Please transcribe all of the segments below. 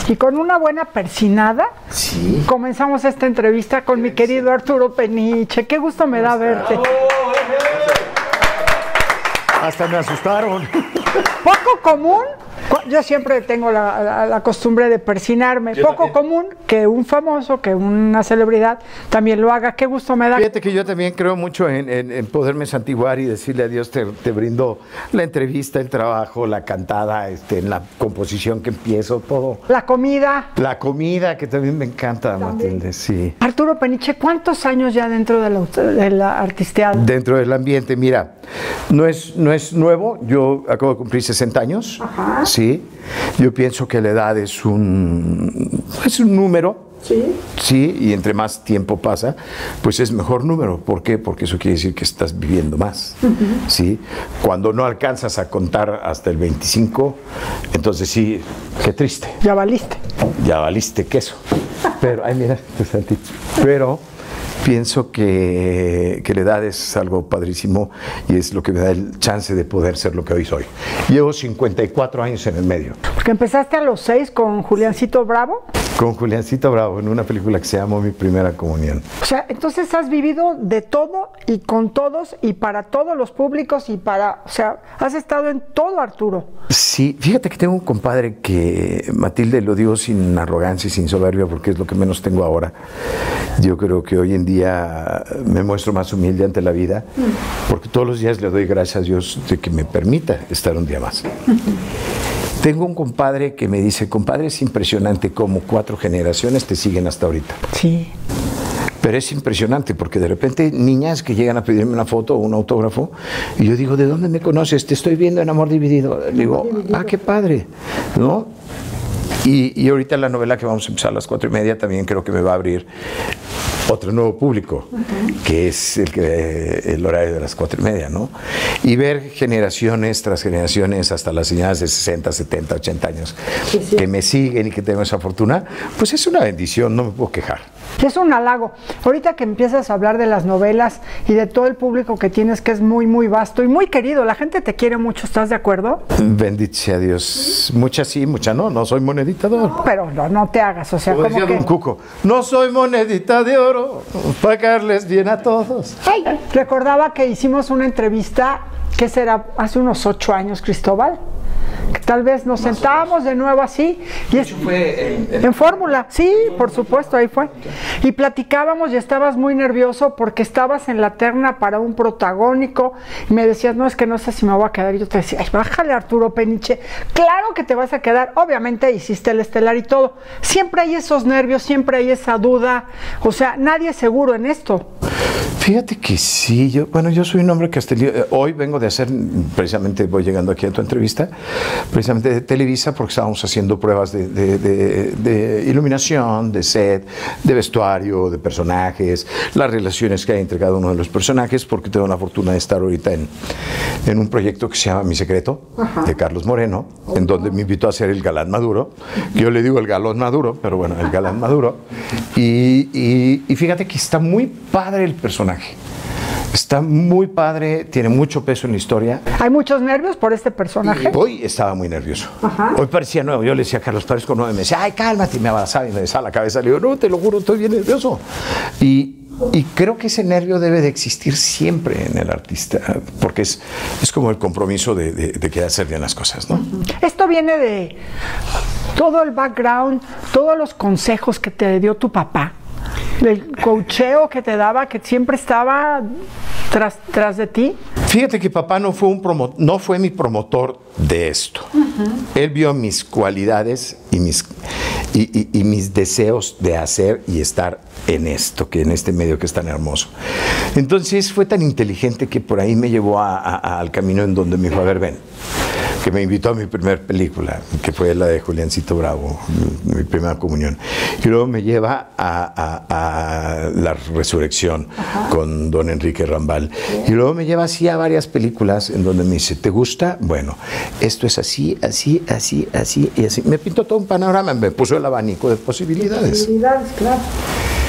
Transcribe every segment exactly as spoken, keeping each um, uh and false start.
Y con una buena persinada, sí, comenzamos esta entrevista con mi querido Arturo Peniche. Qué gusto me da verte. Hasta me asustaron. Poco común, yo siempre tengo la, la, la costumbre de persinarme. Yo Poco también. común que un famoso, que una celebridad también lo haga. Qué gusto me da. Fíjate que yo también creo mucho en, en, en poderme santiguar y decirle a Dios, te, te brindo la entrevista, el trabajo, la cantada, este, en la composición que empiezo, todo. La comida. La comida, que también me encanta, también. Matilde, sí. Arturo Peniche, ¿cuántos años ya dentro de la, de la artisteada? Dentro del ambiente, mira, no es, no es nuevo, yo acabo de cumplir sesenta años. Ajá. Sí, yo pienso que la edad es un, es un número. Sí. Sí, y entre más tiempo pasa, pues es mejor número. ¿Por qué? Porque eso quiere decir que estás viviendo más. Uh-huh. Sí. Cuando no alcanzas a contar hasta el veinticinco, entonces sí, qué triste. Ya valiste. Ya valiste queso. Pero, ay, mira, pero pienso que, que la edad es algo padrísimo y es lo que me da el chance de poder ser lo que hoy soy. Llevo cincuenta y cuatro años en el medio. Porque empezaste a los seis con Juliancito Bravo. Con Juliancito Bravo, en una película que se llamó Mi Primera Comunión. O sea, entonces has vivido de todo y con todos y para todos los públicos y para, o sea, has estado en todo, Arturo. Sí, fíjate que tengo un compadre que, Matilde, lo digo sin arrogancia y sin soberbia porque es lo que menos tengo ahora. Yo creo que hoy en día me muestro más humilde ante la vida porque todos los días le doy gracias a Dios de que me permita estar un día más. Tengo un compadre que me dice, compadre, es impresionante cómo cuatro generaciones te siguen hasta ahorita. Sí. Pero es impresionante porque de repente niñas que llegan a pedirme una foto o un autógrafo y yo digo, ¿de dónde me conoces? Te estoy viendo en Amor Dividido. Digo, ah, qué padre, ¿no? Y, y ahorita la novela que vamos a empezar a las cuatro y media también creo que me va a abrir otro nuevo público, uh-huh. que es el, que, el horario de las cuatro y media, ¿no? Y ver generaciones tras generaciones, hasta las señoras de sesenta, setenta, ochenta años, sí, sí. que me siguen y que tengo esa fortuna, pues es una bendición, no me puedo quejar. Es un halago. Ahorita que empiezas a hablar de las novelas y de todo el público que tienes, que es muy, muy vasto y muy querido, la gente te quiere mucho, ¿estás de acuerdo? Bendito sea Dios. Mucha sí, mucha no, no soy monedita de oro. No, pero no, no te hagas, o sea, como decía que... Don Cuco, no soy monedita de oro, para caerles bien a todos. Ay, recordaba que hicimos una entrevista, ¿qué será? Hace unos ocho años, Cristóbal. Que tal vez nos Más sentábamos de nuevo así y es, fue en, en, en Fórmula, sí, por supuesto, ahí fue, y platicábamos y estabas muy nervioso porque estabas en la terna para un protagónico y me decías, no, es que no sé si me voy a quedar, y yo te decía, ay, bájale, Arturo Peniche, claro que te vas a quedar, obviamente hiciste el estelar y todo, siempre hay esos nervios, siempre hay esa duda, o sea, nadie es seguro en esto. Fíjate que sí, yo, bueno, yo soy un hombre que hasta el día, hoy vengo de hacer, precisamente voy llegando aquí a tu entrevista, precisamente de Televisa, porque estábamos haciendo pruebas de, de, de, de iluminación, de set, de vestuario, de personajes, las relaciones que hay entre cada uno de los personajes, porque tengo la fortuna de estar ahorita en, en un proyecto que se llama Mi Secreto, Ajá. de Carlos Moreno, uh-huh. en donde me invitó a ser el galán maduro, yo le digo el galón maduro, pero bueno, el galán maduro, y, y, y fíjate que está muy padre el personaje. Está muy padre, tiene mucho peso en la historia. ¿Hay muchos nervios por este personaje? Y hoy estaba muy nervioso. Ajá. Hoy parecía nuevo. Yo le decía a Carlos, parezco nuevo. Y me decía, ay, cálmate. Y me abrazaba y me besaba la cabeza. Le digo, no, te lo juro, estoy bien nervioso. Y, y creo que ese nervio debe de existir siempre en el artista, porque es, es como el compromiso de, de, de querer hacer bien las cosas, ¿no? Uh-huh. Esto viene de todo el background, todos los consejos que te dio tu papá. El coacheo que te daba, que siempre estaba tras, tras de ti. Fíjate que papá no fue, un promo, no fue mi promotor de esto. Uh-huh. Él vio mis cualidades y mis, y, y, y mis deseos de hacer y estar en esto, que en este medio que es tan hermoso. Entonces fue tan inteligente que por ahí me llevó a, a, al camino en donde me dijo, a ver, ven, que me invitó a mi primera película, que fue la de Juliancito Bravo, mi, mi primera comunión. Y luego me lleva a, a, a La Resurrección, Ajá. con don Enrique Rambal. Y luego me lleva así a varias películas en donde me dice, ¿te gusta? Bueno, esto es así, así, así, así y así. Me pintó todo un panorama, me puso el abanico de posibilidades. Posibilidades, claro.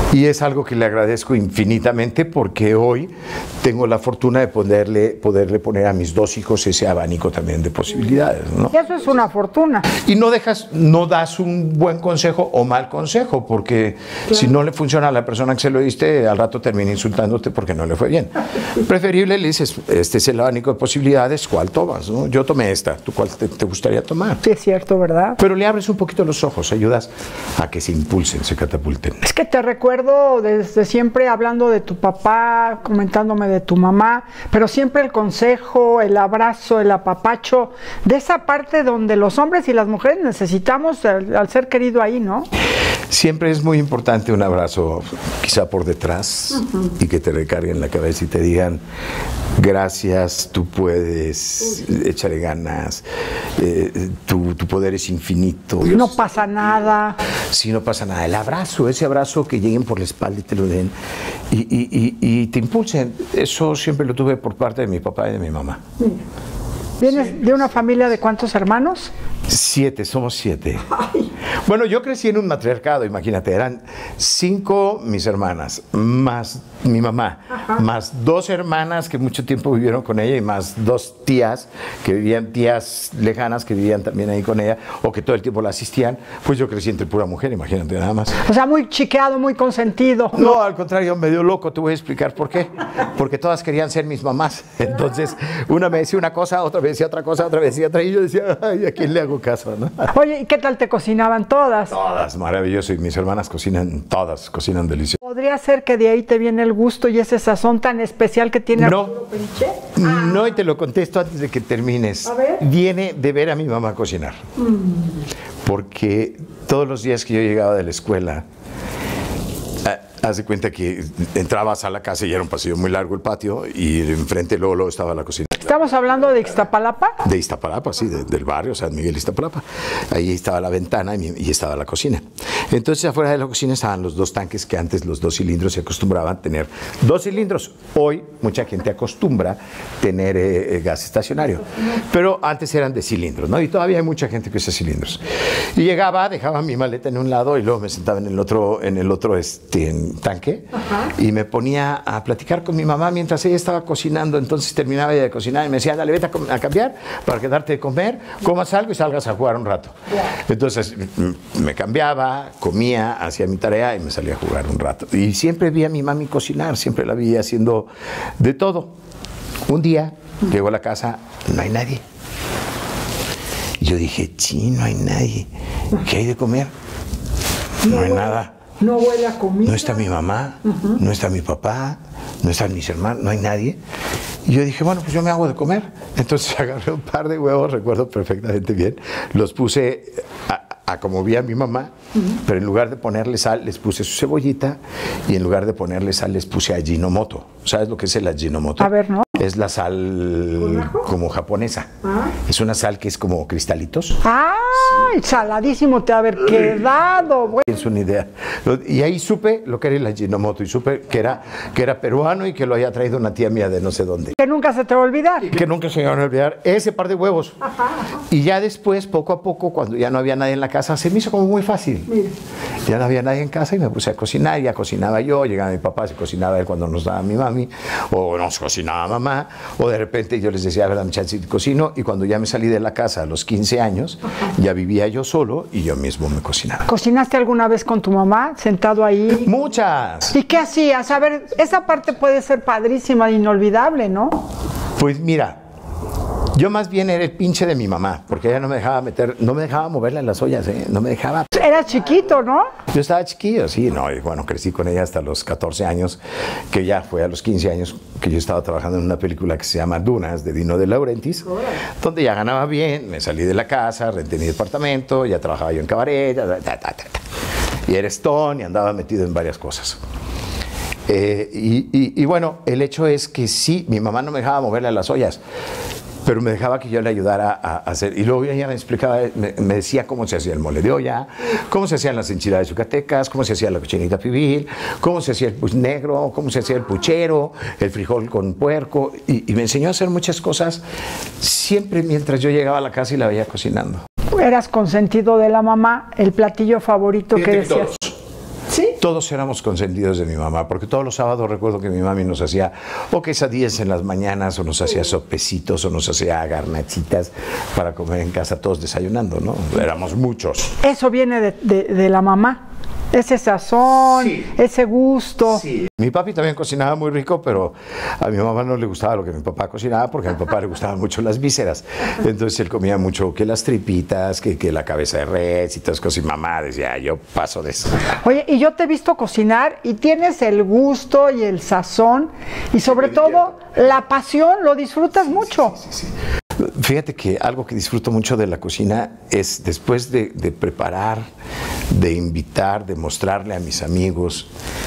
Y es algo que le agradezco infinitamente porque hoy tengo la fortuna de poderle, poderle poner a mis dos hijos ese abanico también de posibilidades, ¿no? Y eso es una fortuna. Y no dejas, no das un buen consejo o mal consejo, porque claro, si no le funciona a la persona que se lo diste, al rato termina insultándote porque no le fue bien. Preferible le dices, este es el abanico de posibilidades, ¿cuál tomas? ¿No? Yo tomé esta, ¿tú cuál te, te gustaría tomar? Sí, es cierto, ¿verdad? Pero le abres un poquito los ojos, ayudas a que se impulsen, se catapulten. Es que te recuerdo desde siempre hablando de tu papá, comentándome de tu mamá, pero siempre el consejo, el abrazo, el apapacho, de esa parte donde los hombres y las mujeres necesitamos al, al ser querido ahí, ¿no? Siempre es muy importante un abrazo, quizá por detrás, uh-huh, y que te recarguen la cabeza y te digan, gracias, tú puedes, uh-huh, échale ganas, eh, tu, tu poder es infinito. No pasa nada. Sí, no pasa nada. El abrazo, ese abrazo que lleguen por la espalda y te lo den y, y, y, y te impulsen, eso siempre lo tuve por parte de mi papá y de mi mamá. Sí. ¿Vienes de una familia de cuántos hermanos? Siete, somos siete. Ay. Bueno, yo crecí en un matriarcado, imagínate, eran cinco mis hermanas, más mi mamá, ajá, más dos hermanas que mucho tiempo vivieron con ella y más dos tías que vivían, tías lejanas que vivían también ahí con ella o que todo el tiempo la asistían. Pues yo crecí entre pura mujer, imagínate nada más. O sea, muy chiqueado, muy consentido. No, al contrario, medio loco, te voy a explicar por qué. Porque todas querían ser mis mamás. Entonces, una me decía una cosa, otra me decía otra cosa, otra me decía otra, y yo decía, ay, ¿a quién le hago caso, no? Oye, ¿y qué tal te cocinaban todas? Todas, maravilloso, y mis hermanas cocinan, todas cocinan delicioso. ¿Podría ser que de ahí te viene el gusto y ese sazón tan especial que tiene no, Arturo Periche? No, y te lo contesto antes de que termines. A ver. Viene de ver a mi mamá cocinar. Mm. Porque todos los días que yo llegaba de la escuela, haz de cuenta que entrabas a la casa y era un pasillo muy largo el patio y enfrente luego, luego estaba la cocina. ¿Estamos hablando de Iztapalapa? De Iztapalapa, sí, de, del barrio San Miguel Iztapalapa. Ahí estaba la ventana y, y estaba la cocina. Entonces afuera de la cocina estaban los dos tanques que antes los dos cilindros se acostumbraban a tener dos cilindros. Hoy mucha gente acostumbra tener eh, gas estacionario, pero antes eran de cilindros, ¿no? Y todavía hay mucha gente que usa cilindros. Y llegaba, dejaba mi maleta en un lado y luego me sentaba en el otro, en el otro este, en tanque. Ajá. Y me ponía a platicar con mi mamá mientras ella estaba cocinando. Entonces terminaba ella de cocinar y me decía, dale, vete a, a cambiar para quedarte de comer, comas algo y salgas a jugar un rato. Yeah. Entonces me cambiaba, comía, hacía mi tarea y me salía a jugar un rato. Y siempre vi a mi mami cocinar, siempre la vi haciendo de todo. Un día mm. llegó a la casa, no hay nadie. Y yo dije, sí, no hay nadie. ¿Qué hay de comer? No, no hay nada. No huele a comida. No está mi mamá, uh-huh, no está mi papá, no están mis hermanos, no hay nadie. Y yo dije, bueno, pues yo me hago de comer. Entonces agarré un par de huevos, recuerdo perfectamente bien, los puse a, a como vi a mi mamá, uh-huh, pero en lugar de ponerle sal, les puse su cebollita y en lugar de ponerle sal, les puse Ajinomoto. ¿Sabes lo que es el Ajinomoto? A ver, ¿no? Es la sal como japonesa. ¿Ah? Es una sal que es como cristalitos. ¡Ah! Sí. Saladísimo te ha haber quedado, güey. Es una idea. Y ahí supe lo que era el Ajinomoto y supe que era, que era peruano y que lo había traído una tía mía de no sé dónde. Que nunca se te va a olvidar. Que nunca se me va a olvidar ese par de huevos. Ajá, ajá. Y ya después, poco a poco, cuando ya no había nadie en la casa, se me hizo como muy fácil. Mira. Ya no había nadie en casa y me puse a cocinar. Ya cocinaba yo, llegaba mi papá, se cocinaba él cuando nos daba mi mami, o nos cocinaba mamá, o de repente yo les decía, a ver, dame chance y cocino. Y cuando ya me salí de la casa a los quince años, ajá, ya vivía yo solo y yo mismo me cocinaba. ¿Cocinaste alguna vez con tu mamá, sentado ahí? Muchas. ¿Y qué hacías? A ver, esa parte puede ser padrísima, inolvidable, ¿no? Pues mira, yo más bien era el pinche de mi mamá, porque ella no me dejaba meter, no me dejaba moverla en las ollas, ¿eh? No me dejaba. Eras chiquito, ¿no? Yo estaba chiquillo, sí, no, y bueno, crecí con ella hasta los catorce años, que ya fue a los quince años que yo estaba trabajando en una película que se llama Dunas, de Dino De Laurentiis, oh, donde ya ganaba bien, me salí de la casa, renté mi departamento, ya trabajaba yo en cabaret, ta, ta, ta, ta, y era Stone y andaba metido en varias cosas. Eh, y, y, y bueno, el hecho es que sí, mi mamá no me dejaba moverle a las ollas, pero me dejaba que yo le ayudara a, a hacer. Y luego ella me explicaba, me, me decía cómo se hacía el mole de olla, cómo se hacían las enchiladas yucatecas, cómo se hacía la cochinita pibil, cómo se hacía el puch negro, cómo se hacía el puchero, el frijol con puerco. Y, y me enseñó a hacer muchas cosas siempre mientras yo llegaba a la casa y la veía cocinando. Eras consentido de la mamá, el platillo favorito que decías. ¿Sí? Todos éramos consentidos de mi mamá, porque todos los sábados recuerdo que mi mami nos hacía o quesadillas en las mañanas, o nos hacía sopecitos, o nos hacía garnachitas para comer en casa, todos desayunando, ¿no? Éramos muchos. Eso viene de, de, de la mamá. Ese sazón, sí. Ese gusto. Sí. Mi papi también cocinaba muy rico, pero a mi mamá no le gustaba lo que mi papá cocinaba, porque a mi papá le gustaban mucho las vísceras. Entonces él comía mucho que las tripitas, que, que la cabeza de res y todas esas cosas. Y mamá decía, yo paso de eso. Oye, y yo te he visto cocinar y tienes el gusto y el sazón y sobre sí, todo la pasión, lo disfrutas sí, mucho. Sí, sí, sí, sí. Fíjate que algo que disfruto mucho de la cocina es después de, de preparar, de invitar, de mostrarle a mis amigos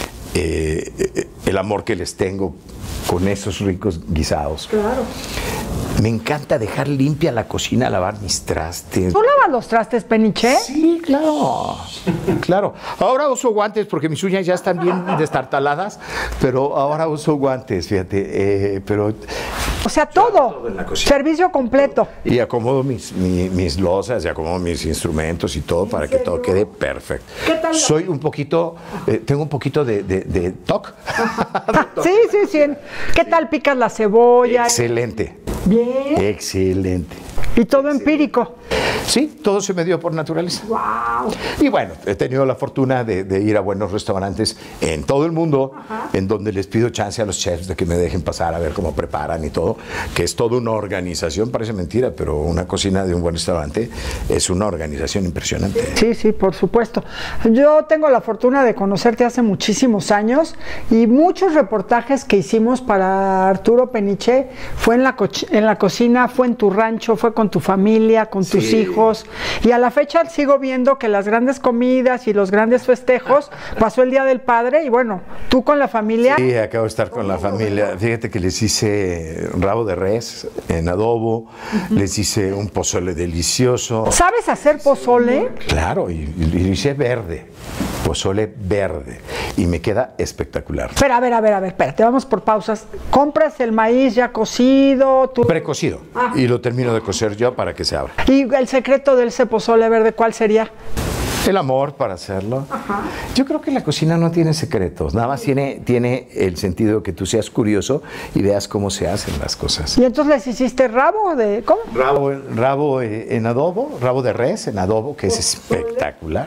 eh, el amor que les tengo con esos ricos guisados. Claro. Me encanta dejar limpia la cocina, lavar mis trastes. ¿Tú lavas los trastes, Peniche? Sí, claro. Claro. Ahora uso guantes porque mis uñas ya están bien destartaladas, pero ahora uso guantes, fíjate. Eh, pero o sea, todo. todo en la cocina. Servicio completo. Y acomodo mis, mi, mis losas y acomodo mis instrumentos y todo para que todo quede perfecto. ¿Qué tal? Soy un poquito, eh, tengo un poquito de, de, de toc. Sí, sí, sí. ¿Qué tal picas la cebolla? Excelente. Bien. Excelente. Y todo empírico. Sí, todo se me dio por naturaleza. Wow. Y bueno, he tenido la fortuna de, de ir a buenos restaurantes en todo el mundo, ajá, en donde les pido chance a los chefs de que me dejen pasar a ver cómo preparan y todo, que es toda una organización, parece mentira, pero una cocina de un buen restaurante es una organización impresionante. Sí, sí, por supuesto. Yo tengo la fortuna de conocerte hace muchísimos años y muchos reportajes que hicimos para Arturo Peniche fue en la, en la cocina, fue en tu rancho, fue con tu familia, con tus sí. hijos. Y a la fecha sigo viendo que las grandes comidas y los grandes festejos, pasó el Día del Padre y bueno, tú con la familia. Sí, acabo de estar con la familia. Fíjate que les hice rabo de res en adobo, uh-huh, les hice un pozole delicioso. ¿Sabes hacer pozole? Claro, y, y lo hice verde, pozole verde, y me queda espectacular. Pero a ver, a ver, a ver, espérate, vamos por pausas. ¿Compras el maíz ya cocido? Tú... Precocido, ah, y lo termino de cocer yo para que se abra. ¿Y el secreto del ese pozole verde cuál sería? El amor para hacerlo. Ajá. Yo creo que la cocina no tiene secretos, nada más tiene, tiene el sentido que tú seas curioso y veas cómo se hacen las cosas. ¿Y entonces les hiciste rabo de cómo? Rabo, rabo en adobo, rabo de res en adobo, que es espectacular.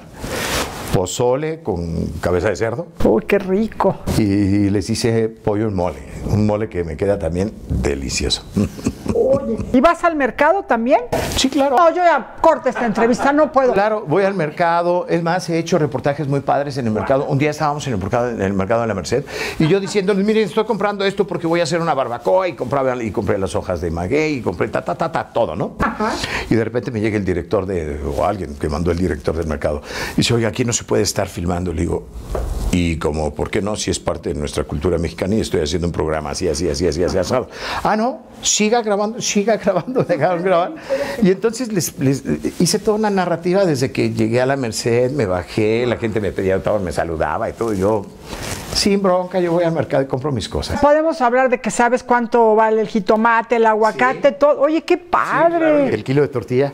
Pozole con cabeza de cerdo. Uy, qué rico. Y les hice pollo en mole, un mole que me queda también delicioso. Oye, ¿y vas al mercado también? Sí, claro. No, yo ya corto esta entrevista, no puedo. Claro, voy al mercado, es más, he hecho reportajes muy padres en el mercado. Un día estábamos en el mercado, en el mercado de la Merced, y yo diciéndoles, miren, estoy comprando esto porque voy a hacer una barbacoa, y compraba, y compré las hojas de maguey, y compré ta, ta, ta, ta, todo, ¿no? Ajá. Y de repente me llega el director de, o alguien que mandó el director del mercado, y dice, oiga, aquí no se puede estar filmando. Le digo, y como, ¿por qué no? Si es parte de nuestra cultura mexicana y estoy haciendo un programa así, así, así, así, así, así. Ah, no, siga grabando, siga grabando, dejaron grabar. Y entonces les, les hice toda una narrativa desde que llegué a la Merced, me bajé, la gente me pedía autógrafos, me saludaba y todo. Y yo, sin bronca, yo voy al mercado y compro mis cosas. Podemos hablar de que sabes cuánto vale el jitomate, el aguacate, sí, todo. Oye, qué padre. Sí, claro. El kilo de tortilla.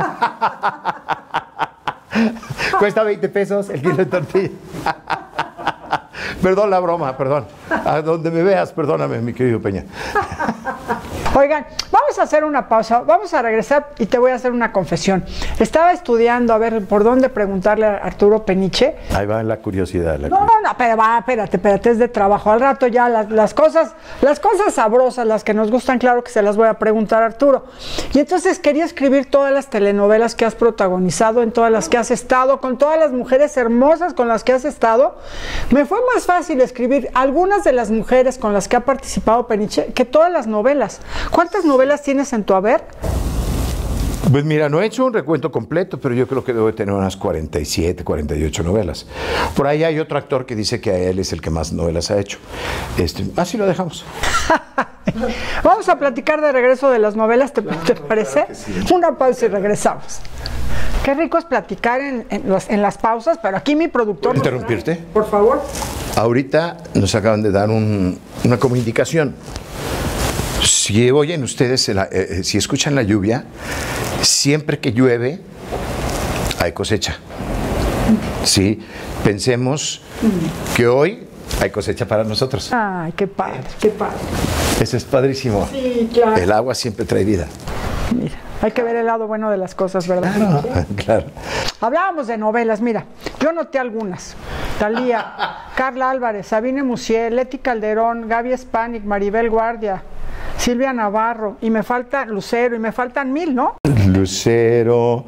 Cuesta veinte pesos el kilo de tortilla. Perdón la broma, perdón. A donde me veas, perdóname, mi querido Peña. Oigan, vamos a hacer una pausa, vamos a regresar y te voy a hacer una confesión. Estaba estudiando a ver por dónde preguntarle a Arturo Peniche. Ahí va la curiosidad. La no, curiosidad. no, pero va, espérate, espérate, es de trabajo. Al rato ya las, las cosas, las cosas sabrosas, las que nos gustan, claro que se las voy a preguntar a Arturo. Y entonces quería escribir todas las telenovelas que has protagonizado, en todas las que has estado, con todas las mujeres hermosas con las que has estado. Me fue más fácil escribir algunas de las mujeres con las que ha participado Peniche que todas las novelas. ¿Cuántas novelas tienes en tu haber? Pues mira, no he hecho un recuento completo, pero yo creo que debo de tener unas cuarenta y siete, cuarenta y ocho novelas. Por ahí hay otro actor que dice que a él es el que más novelas ha hecho. Este, así lo dejamos. Vamos a platicar de regreso de las novelas, ¿te, claro, ¿te parece? Claro sí. Una pausa y regresamos. Qué rico es platicar en, en, los, en las pausas, pero aquí mi productor... ¿Puedo interrumpirte? Trae, por favor. Ahorita nos acaban de dar un, una comunicación. Si oyen ustedes, la, eh, si escuchan la lluvia, siempre que llueve hay cosecha. Sí, pensemos que hoy hay cosecha para nosotros. Ay, qué padre, qué padre. Eso es padrísimo. Sí, claro. El agua siempre trae vida. Mira, hay que ver el lado bueno de las cosas, ¿verdad? Claro, claro. Hablábamos de novelas, mira, yo noté algunas. Talía, Carla Álvarez, Sabine Musier, Leti Calderón, Gaby Spanik, Maribel Guardia, Silvia Navarro, y me falta Lucero, y me faltan mil, ¿no? Lucero,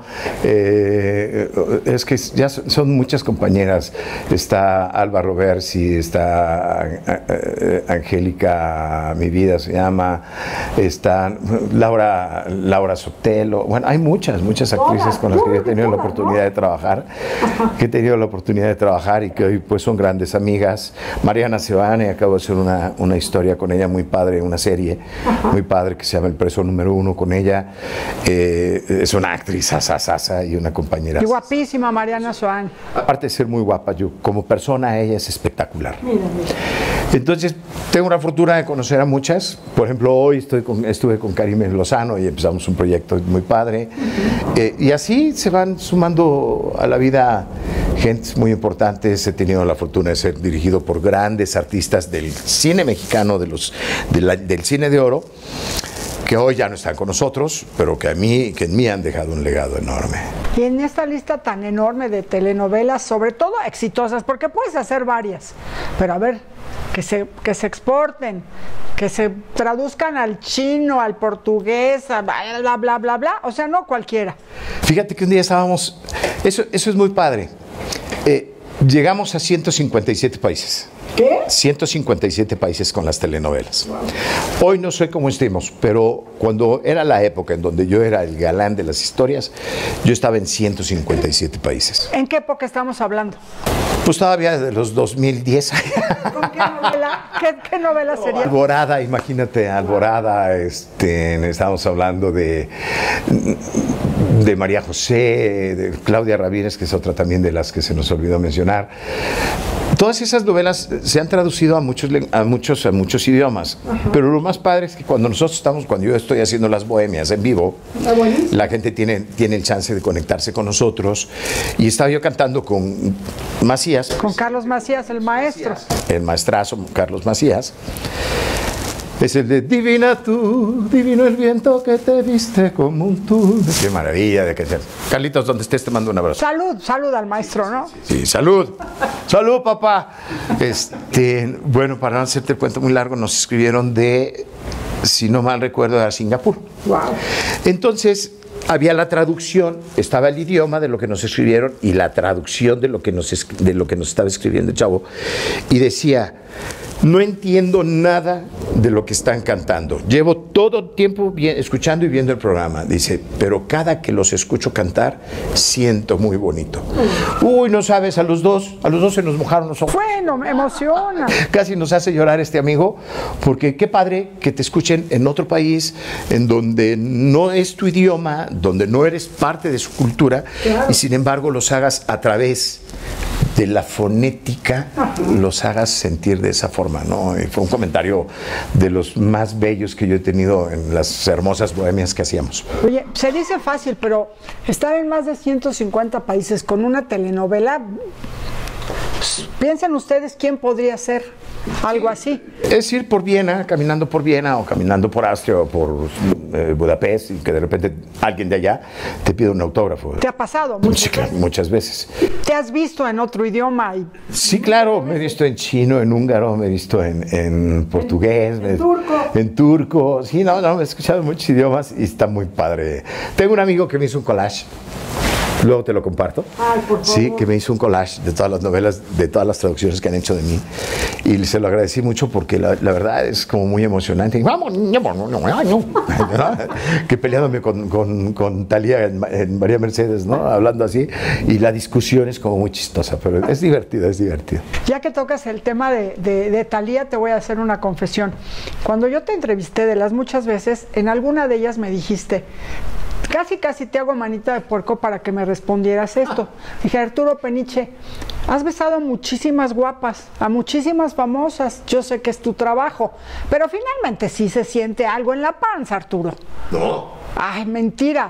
eh, es que ya son muchas compañeras. Está Alba Roversi, está eh, Angélica, mi vida se llama, está Laura, Laura Sotelo. Bueno, hay muchas, muchas actrices con las que yo he tenido la oportunidad de trabajar, que he tenido la oportunidad de trabajar y que hoy pues son grandes amigas. Mariana Sebane, acabo de hacer una, una historia con ella muy padre, una serie muy padre que se llama El Preso Número Uno con ella. Eh, es una actriz asasasa y una compañera. Y guapísima Mariana Soán. Aparte de ser muy guapa, yo como persona ella es espectacular. Mira, mira. Entonces tengo una fortuna de conocer a muchas. Por ejemplo, hoy estoy con, estuve con Karime Lozano y empezamos un proyecto muy padre. Uh-huh. eh, y así se van sumando a la vida gente muy importantes. He tenido la fortuna de ser dirigido por grandes artistas del cine mexicano, de los, de la, del cine de oro, que hoy ya no están con nosotros, pero que a mí, que en mí han dejado un legado enorme. Y en esta lista tan enorme de telenovelas, sobre todo exitosas, porque puedes hacer varias, pero a ver, que se, que se exporten, que se traduzcan al chino, al portugués, a bla, bla, bla, bla, bla, o sea, no cualquiera. Fíjate que un día estábamos, eso, eso es muy padre, eh, llegamos a ciento cincuenta y siete países. ¿Qué? ciento cincuenta y siete países con las telenovelas. Wow. Hoy no sé cómo estemos, pero cuando era la época en donde yo era el galán de las historias, yo estaba en ciento cincuenta y siete países. ¿En qué época estamos hablando? Pues todavía de los dos mil diez. ¿Con qué novela? ¿Qué, qué novela sería? Alborada, imagínate, Alborada, este, estamos hablando de, de María José, de Claudia Ramírez, que es otra también de las que se nos olvidó mencionar. Todas esas novelas se han traducido a muchos, a muchos, a muchos idiomas. Ajá. Pero lo más padre es que cuando nosotros estamos, cuando yo estoy haciendo las bohemias en vivo, la gente tiene, tiene el chance de conectarse con nosotros. Y estaba yo cantando con Macías. Con Carlos Macías, el maestro. El maestrazo Carlos Macías. Es el de Divina tú, divino el viento que te viste como un tú. Qué maravilla de que sea. Carlitos, donde estés, te mando un abrazo. Salud, salud al maestro, ¿no? Sí, sí, salud. Salud, papá. Este, bueno, para no hacerte el cuento muy largo, nos escribieron de, si no mal recuerdo, de Singapur. Wow. Entonces, había la traducción, estaba el idioma de lo que nos escribieron y la traducción de lo que nos, de lo que nos estaba escribiendo el chavo. Y decía: no entiendo nada de lo que están cantando. Llevo todo el tiempo bien, escuchando y viendo el programa. Dice, pero cada que los escucho cantar, siento muy bonito. Uy, no sabes, a los dos, a los dos se nos mojaron los ojos. Bueno, me emociona. Casi nos hace llorar este amigo, porque qué padre que te escuchen en otro país, en donde no es tu idioma, donde no eres parte de su cultura, claro. Y sin embargo los hagas a través de la fonética, los hagas sentir de esa forma, ¿no? Y fue un comentario de los más bellos que yo he tenido en las hermosas bohemias que hacíamos. Oye, se dice fácil, pero estar en más de ciento cincuenta países con una telenovela, pues, piensen ustedes quién podría ser algo así. Es ir por Viena, caminando por Viena o caminando por Austria o por eh, Budapest, y que de repente alguien de allá te pide un autógrafo. ¿Te ha pasado? Muchas, sí, claro, muchas veces. ¿Te has visto en otro idioma? Y... Sí, claro, me he visto en chino, en húngaro, me he visto en, en portugués, en, me, en turco. En turco, sí, no, no, he escuchado muchos idiomas y está muy padre. Tengo un amigo que me hizo un collage. Luego te lo comparto. Ay, por favor. Sí, que me hizo un collage de todas las novelas, de todas las traducciones que han hecho de mí. Y se lo agradecí mucho porque la, la verdad es como muy emocionante. Y vamos, no, no, no, no. Que peleándome con, con, con Talía en, en María Mercedes, ¿no? Hablando así. Y la discusión es como muy chistosa, pero es divertida, es divertida. Ya que tocas el tema de, de, de Talía, te voy a hacer una confesión. Cuando yo te entrevisté de las muchas veces, en alguna de ellas me dijiste... Casi, casi te hago manita de puerco para que me respondieras esto. Dije, Arturo Peniche, has besado a muchísimas guapas, a muchísimas famosas. Yo sé que es tu trabajo, pero finalmente sí se siente algo en la panza, Arturo. No. Ay, mentira.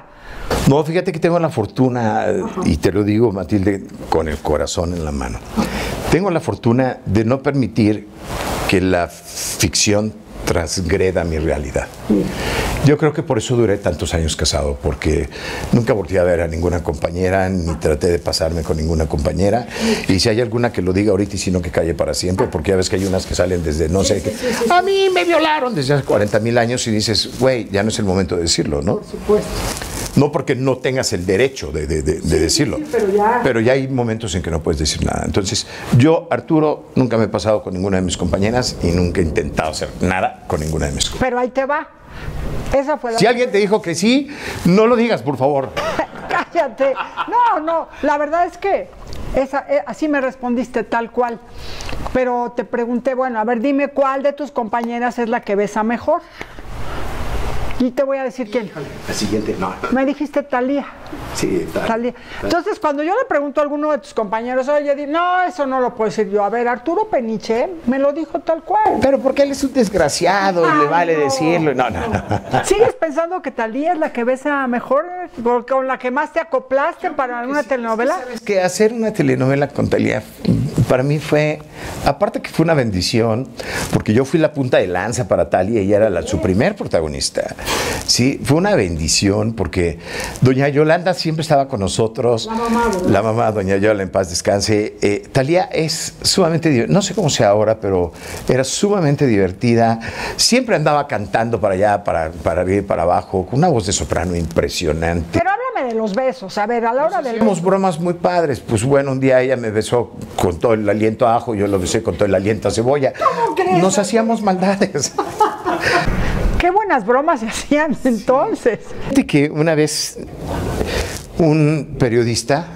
No, fíjate que tengo la fortuna, ajá, y te lo digo, Matilde, con el corazón en la mano. Tengo la fortuna de no permitir que la ficción transgreda mi realidad. Yo creo que por eso duré tantos años casado, porque nunca volteé a ver a ninguna compañera, ni traté de pasarme con ninguna compañera. Y si hay alguna que lo diga ahorita y si no que calle para siempre, porque ya ves que hay unas que salen desde no sé qué. A mí me violaron desde hace cuarenta mil años y dices, güey, ya no es el momento de decirlo, ¿no? Por supuesto. No porque no tengas el derecho de, de, de, de sí, decirlo, sí, sí, pero, ya... pero ya hay momentos en que no puedes decir nada. Entonces, yo, Arturo, nunca me he pasado con ninguna de mis compañeras y nunca he intentado hacer nada con ninguna de mis compañeras. Pero ahí te va. Esa fue la... Si alguien te dijo que sí, no lo digas, por favor. Cállate. No, no, la verdad es que esa, eh, así me respondiste tal cual. Pero te pregunté, bueno, a ver, dime cuál de tus compañeras es la que besa mejor. Y te voy a decir quién. La siguiente, no. Me dijiste Talía. Sí, tal, Talía. Entonces, cuando yo le pregunto a alguno de tus compañeros, oye, di, no, eso no lo puedo decir yo. A ver, Arturo Peniche me lo dijo tal cual. Pero porque él es un desgraciado y le vale no. decirlo. No, no, no. ¿Sigues pensando que Talía es la que besa mejor, con la que más te acoplaste para una sí, telenovela? ¿Sabes que hacer una telenovela con Talía para mí fue, aparte que fue una bendición, porque yo fui la punta de lanza para Talía y ella era la, su primer protagonista. Sí, fue una bendición porque doña Yolanda siempre estaba con nosotros. La mamá, ¿verdad? La mamá, doña Yolanda, en paz descanse. Eh, Talía es sumamente divertida, no sé cómo sea ahora, pero era sumamente divertida. Siempre andaba cantando para allá, para, para arriba y para abajo, con una voz de soprano impresionante. Pero háblame de los besos, a ver, a la hora del Hacíamos bromas muy padres. Pues bueno, un día ella me besó con todo el aliento a ajo, yo lo besé con todo el aliento a cebolla. ¿Cómo crees? Nos hacíamos maldades. Qué buenas bromas se hacían entonces. Fíjate que una vez un periodista,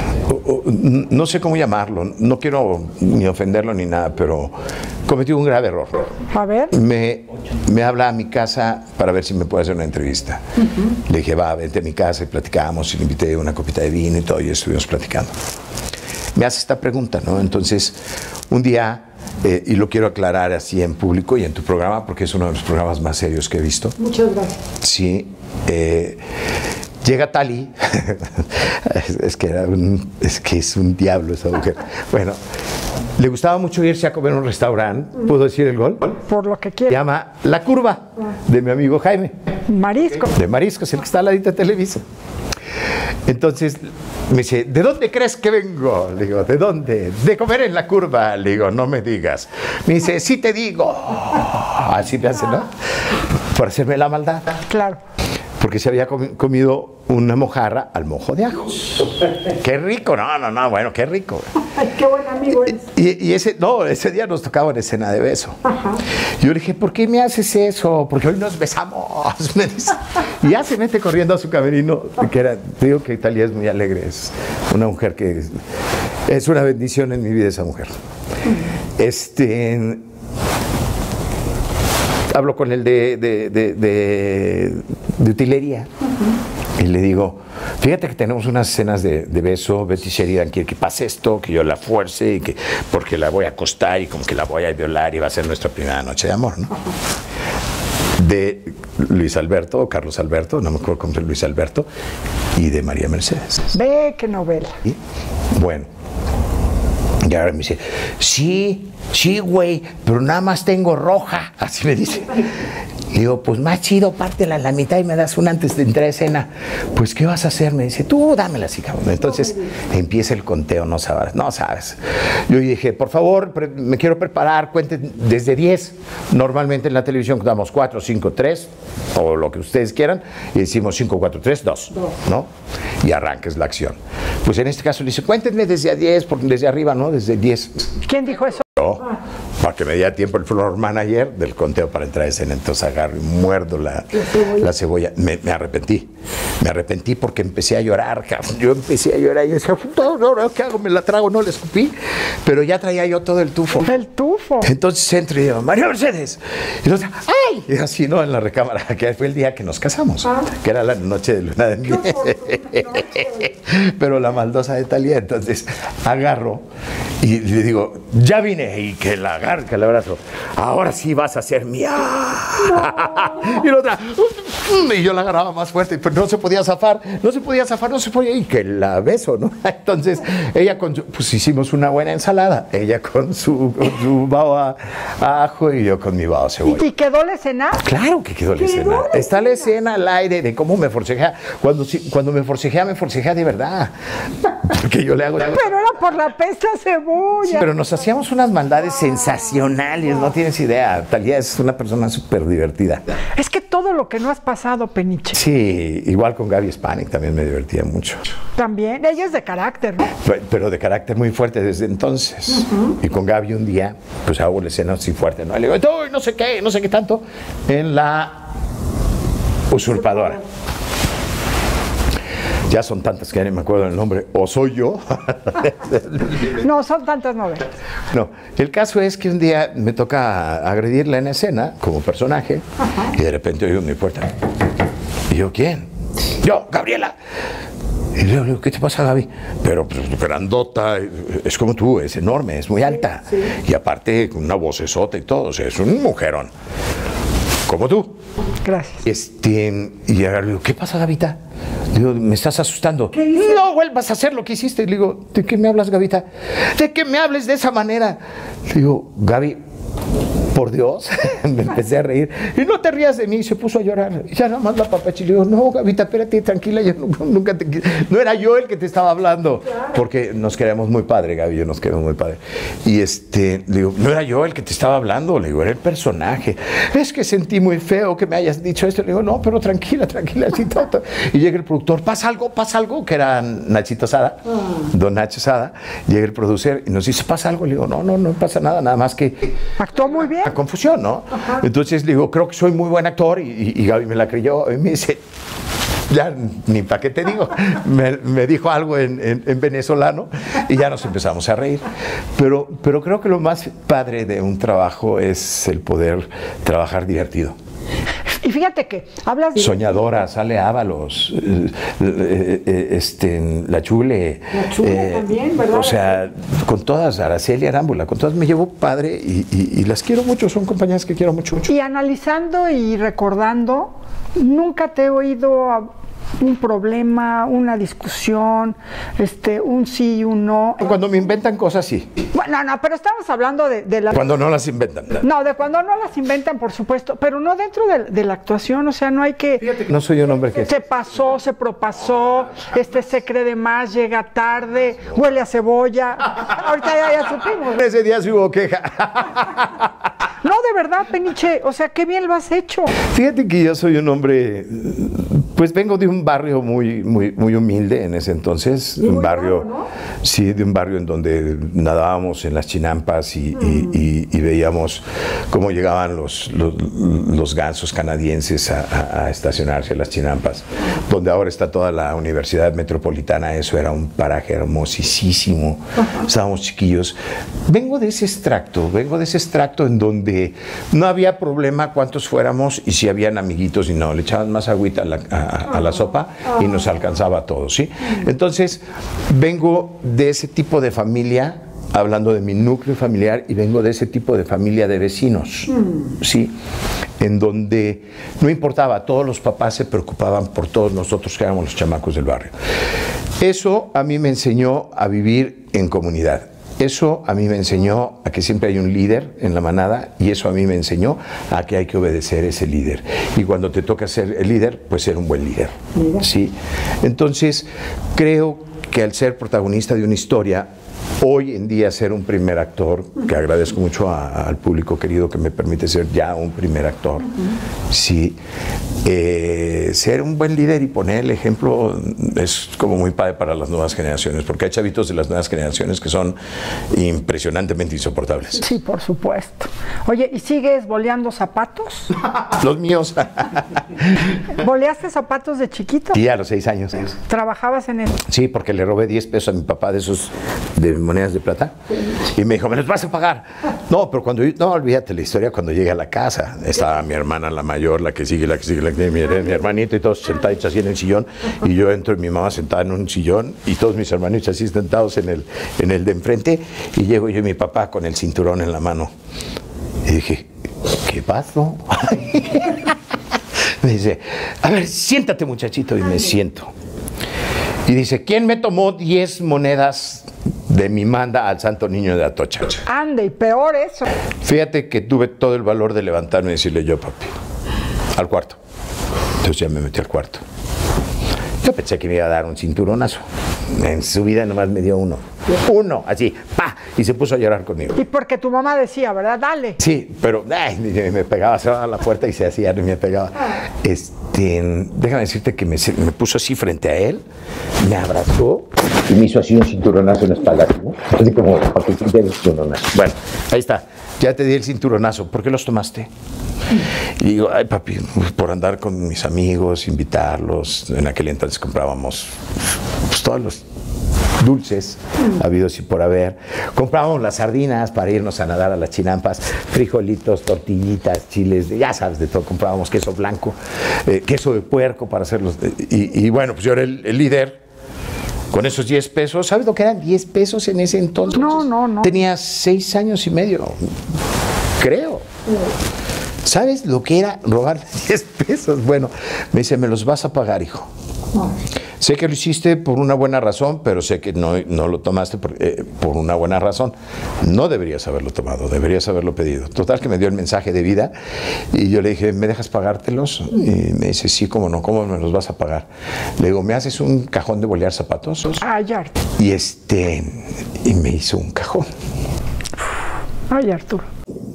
no sé cómo llamarlo, no quiero ni ofenderlo ni nada, pero cometió un grave error. A ver. Me, me habla a mi casa para ver si me puede hacer una entrevista. Uh-huh. Le dije, va, vente a mi casa y platicamos, y le invité una copita de vino y todo, y estuvimos platicando. Me hace esta pregunta, ¿no? Entonces, un día... Eh, y lo quiero aclarar así en público y en tu programa, porque es uno de los programas más serios que he visto. Muchas gracias. Sí. Eh, llega Tali. es, es, que era un, es que es un diablo esa mujer. Bueno, le gustaba mucho irse a comer a un restaurante. ¿Puedo decir el gol? Por lo que quiera. Se llama La Curva, de mi amigo Jaime. Marisco. De Mariscos, el que está al ladito de Televisa. Entonces me dice, ¿de dónde crees que vengo? Le digo, ¿de dónde? De comer en La Curva. Le digo, no me digas. Me dice, sí te digo. Así me hace, ¿no? Por hacerme la maldad. Claro. Porque se había comi comido una mojarra al mojo de ajo. ¡Qué rico! No, no, no, bueno, qué rico. Ay, qué buen amigo es. Y, y ese, no, ese día nos tocaba en escena de beso. Ajá. Yo le dije, ¿por qué me haces eso? Porque hoy nos besamos. Me dice. Y ya se mete corriendo a su camerino, que era, te digo que Talía es muy alegre, es una mujer que es, es una bendición en mi vida esa mujer. Este... Hablo con él de, de, de, de, de utilería. Uh-huh. Y le digo, fíjate que tenemos unas escenas de, de beso, Betty Sheridan quiere que pase esto, que yo la fuerce, y que, porque la voy a acostar y como que la voy a violar y va a ser nuestra primera noche de amor, ¿no? Uh-huh. De Luis Alberto, o Carlos Alberto, no me acuerdo cómo es Luis Alberto, y de María Mercedes. Ve qué novela. ¿Y? Bueno. Y ahora me dice, sí, sí, güey, pero nada más tengo roja. Así me dice. Le digo, pues más chido, pártela a la mitad y me das una antes de entrar a escena. Pues, ¿qué vas a hacer? Me dice, tú dámela así, cabrón. Entonces empieza el conteo, no sabes, no sabes. Yo dije, por favor, me quiero preparar, cuenten desde diez. Normalmente en la televisión damos cuatro, cinco, tres, o lo que ustedes quieran, y decimos cinco, cuatro, tres, dos, ¿no? Y arranques la acción. Pues en este caso le dice, cuéntenme desde a diez, porque desde arriba, ¿no? Desde diez. ¿Quién dijo eso? Yo, ah. Para que me diera tiempo el floor manager del conteo para entrar a escena. Entonces agarro y muerdo la, la cebolla. La cebolla. Me, me arrepentí. Me arrepentí porque empecé a llorar. Yo empecé a llorar y yo decía, no, no, no, ¿qué hago? Me la trago, no la escupí. Pero ya traía yo todo el tufo. El tufo. Entonces entro y digo, María Mercedes. Y los, ¡ay! Y así, ¿no? En la recámara, que fue el día que nos casamos. Ah. Que era la noche de luna de miel. Pero la maldosa de Talía. Entonces agarro y le digo, ya vine. Y que la agarre, que la abrazo. Ahora sí vas a ser mía. No. Y la otra, y yo la agarraba más fuerte, pero no se podía zafar, no se podía zafar, no se podía, y que la beso, ¿no? Entonces, ella con su, pues hicimos una buena ensalada, ella con su, con su bao a, a ajo y yo con mi bao a cebolla. ¿Y quedó la escena? Claro que quedó la escena. La Está la escena al aire de cómo me forcejea. Cuando, cuando me forcejea, me forcejea de verdad. Porque yo le hago... Pero era por la pesta cebolla. Sí, pero nos hacíamos unas maldades sensacionales, no tienes idea. Talía es una persona súper divertida. Es que todo lo que no has pasado, Peniche. Sí, igual con Gaby Spanik también me divertía mucho. También, ella es de carácter, ¿no? Pero de carácter muy fuerte desde entonces. Uh-huh. Y con Gaby un día, pues hago la escena así fuerte, ¿no? Y le digo, no sé qué, no sé qué tanto, en La Usurpadora. Ya son tantas que ya ni me acuerdo el nombre, o soy yo. No, son tantas novelas. No, el caso es que un día me toca agredirla en escena como personaje. Ajá. Y de repente oigo en mi puerta. Y yo, ¿quién? Yo, Gabriela. Y le digo, ¿qué te pasa, Gaby? Pero pues, grandota, es como tú, es enorme, es muy alta. Sí, sí. Y aparte, con una vocesota y todo, o sea, es un mujerón. Como tú. Gracias. Este, y ahora le digo, ¿qué pasa, Gavita? Digo, me estás asustando. ¿Qué hice? No vuelvas a hacer lo que hiciste. Le digo, ¿de qué me hablas, Gavita? ¿De qué me hables de esa manera? Le digo, Gaby, por Dios, me empecé a reír. Y no te rías de mí, y se puso a llorar. Y ya nada más la papacha. Y le digo, no, Gavita, espérate, tranquila, yo nunca te... No era yo el que te estaba hablando. Claro. Porque nos queremos muy padre, Gaby, yo nos queremos muy padre. Y este, le digo, no era yo el que te estaba hablando, le digo, era el personaje. Es que sentí muy feo que me hayas dicho esto. Le digo, no, pero tranquila, tranquila, así todo. Y llega el productor, pasa algo, pasa algo, que era Nachito Sada, mm. don Nacho Sada. Llega el producer y nos dice, ¿pasa algo? Le digo, no, no, no pasa nada, nada más que... Actuó muy bien. La confusión, ¿no? Ajá. Entonces le digo, creo que soy muy buen actor y, y, y Gaby me la creyó y me dice, ya ni para qué te digo, me, me dijo algo en, en, en venezolano y ya nos empezamos a reír. Pero, pero creo que lo más padre de un trabajo es el poder trabajar divertido. Y fíjate que hablas de... Soñadora, sale Ábalos, eh, eh, este, La Chule. La Chule eh, también, ¿verdad? O sea, con todas, Araceli Arámbula, con todas me llevo padre y, y, y las quiero mucho, son compañeras que quiero mucho, mucho. Y analizando y recordando, nunca te he oído a... un problema, una discusión, este, un sí y un no. Cuando me inventan cosas, sí. Bueno, no, pero estamos hablando de, de la... Cuando no las inventan. No, de cuando no las inventan, por supuesto, pero no dentro de, de la actuación, o sea, no hay que... Fíjate que no soy un hombre que... Se pasó, se propasó, este, se cree de más, llega tarde, huele a cebolla. Ahorita ya, ya supimos. Ese día sí hubo queja. No, de verdad, Peniche, o sea, qué bien lo has hecho. Fíjate que yo soy un hombre, pues vengo de un barrio muy, muy, muy humilde en ese entonces, un barrio, raro, ¿no? Sí, de un barrio en donde nadábamos en las chinampas y, mm. y, y, y veíamos cómo llegaban los, los, los gansos canadienses a, a, a estacionarse en las chinampas, donde ahora está toda la Universidad Metropolitana. Eso era un paraje hermosísimo, uh-huh. Estábamos chiquillos. Vengo de ese extracto, vengo de ese extracto en donde no había problema cuántos fuéramos y si habían amiguitos y no, le echaban más agüita a la, a, a la sopa y nos alcanzaba a todos, ¿sí? Entonces, vengo de ese tipo de familia, hablando de mi núcleo familiar, y vengo de ese tipo de familia de vecinos, ¿sí? En donde no importaba, todos los papás se preocupaban por todos nosotros que éramos los chamacos del barrio. Eso a mí me enseñó a vivir en comunidad. Eso a mí me enseñó a que siempre hay un líder en la manada y eso a mí me enseñó a que hay que obedecer a ese líder. Y cuando te toca ser el líder, pues ser un buen líder. ¿Sí? Entonces, creo que al ser protagonista de una historia, hoy en día ser un primer actor, que agradezco mucho a, al público querido que me permite ser ya un primer actor, uh-huh. Sí, eh, ser un buen líder y poner el ejemplo es como muy padre para las nuevas generaciones, porque hay chavitos de las nuevas generaciones que son impresionantemente insoportables. Sí, por supuesto. Oye, ¿y sigues boleando zapatos? Los míos. ¿Boleaste zapatos de chiquito? Sí, a los seis años. ¿Trabajabas en eso? Sí, porque le robé diez pesos a mi papá de esos de monedas de plata y me dijo, ¿me los vas a pagar? No, pero cuando yo, no, olvídate la historia cuando llegué a la casa. Estaba mi hermana, la mayor, la que sigue, la que sigue, la que sigue, mi, mi hermanito y todos sentados así en el sillón y yo entro y mi mamá sentada en un sillón y todos mis hermanitos así sentados en el, en el de enfrente y llego yo y mi papá con el cinturón en la mano y dije, ¿qué pasó? Me dice, a ver, siéntate muchachito, y me siento. Y dice, ¿quién me tomó diez monedas de mi manda al Santo Niño de Atocha? Ande, y peor eso. Fíjate que tuve todo el valor de levantarme y decirle yo, papi, al cuarto. Entonces ya me metí al cuarto. Yo pensé que me iba a dar un cinturonazo. En su vida nomás me dio uno. Uno, así, pa, y se puso a llorar conmigo. Y porque tu mamá decía, ¿verdad? Dale. Sí, pero ay, me pegaba, se daba la puerta y se hacía, y me pegaba. Este, déjame decirte que me, me puso así frente a él, me abrazó y me hizo así un cinturonazo en la espalda, ¿no? Así como para que te el cinturonazo. Bueno, ahí está, ya te di el cinturonazo. ¿Por qué los tomaste? Y digo, ay papi, por andar con mis amigos, invitarlos. En aquel entonces comprábamos pues, todos los dulces habidos y por haber. Comprábamos las sardinas para irnos a nadar a las chinampas, frijolitos, tortillitas, chiles, ya sabes, de todo. Comprábamos queso blanco, eh, queso de puerco para hacerlos. Y, y bueno, pues yo era el, el líder. Con esos diez pesos, ¿sabes lo que eran diez pesos en ese entonces? No, no, no. Tenía seis años y medio, creo. ¿Sabes lo que era robar diez pesos? Bueno, me dice, me los vas a pagar, hijo. No. Sé que lo hiciste por una buena razón, pero sé que no, no lo tomaste por, eh, por una buena razón. No deberías haberlo tomado, deberías haberlo pedido. Total, que me dio el mensaje de vida y yo le dije, ¿me dejas pagártelos? Y me dice, sí, cómo no, ¿cómo me los vas a pagar? Le digo, ¿me haces un cajón de bolear zapatos? Ay, Arturo. Y este, y me hizo un cajón. Ay, Arturo.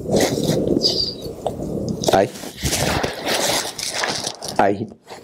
Ay. Ay.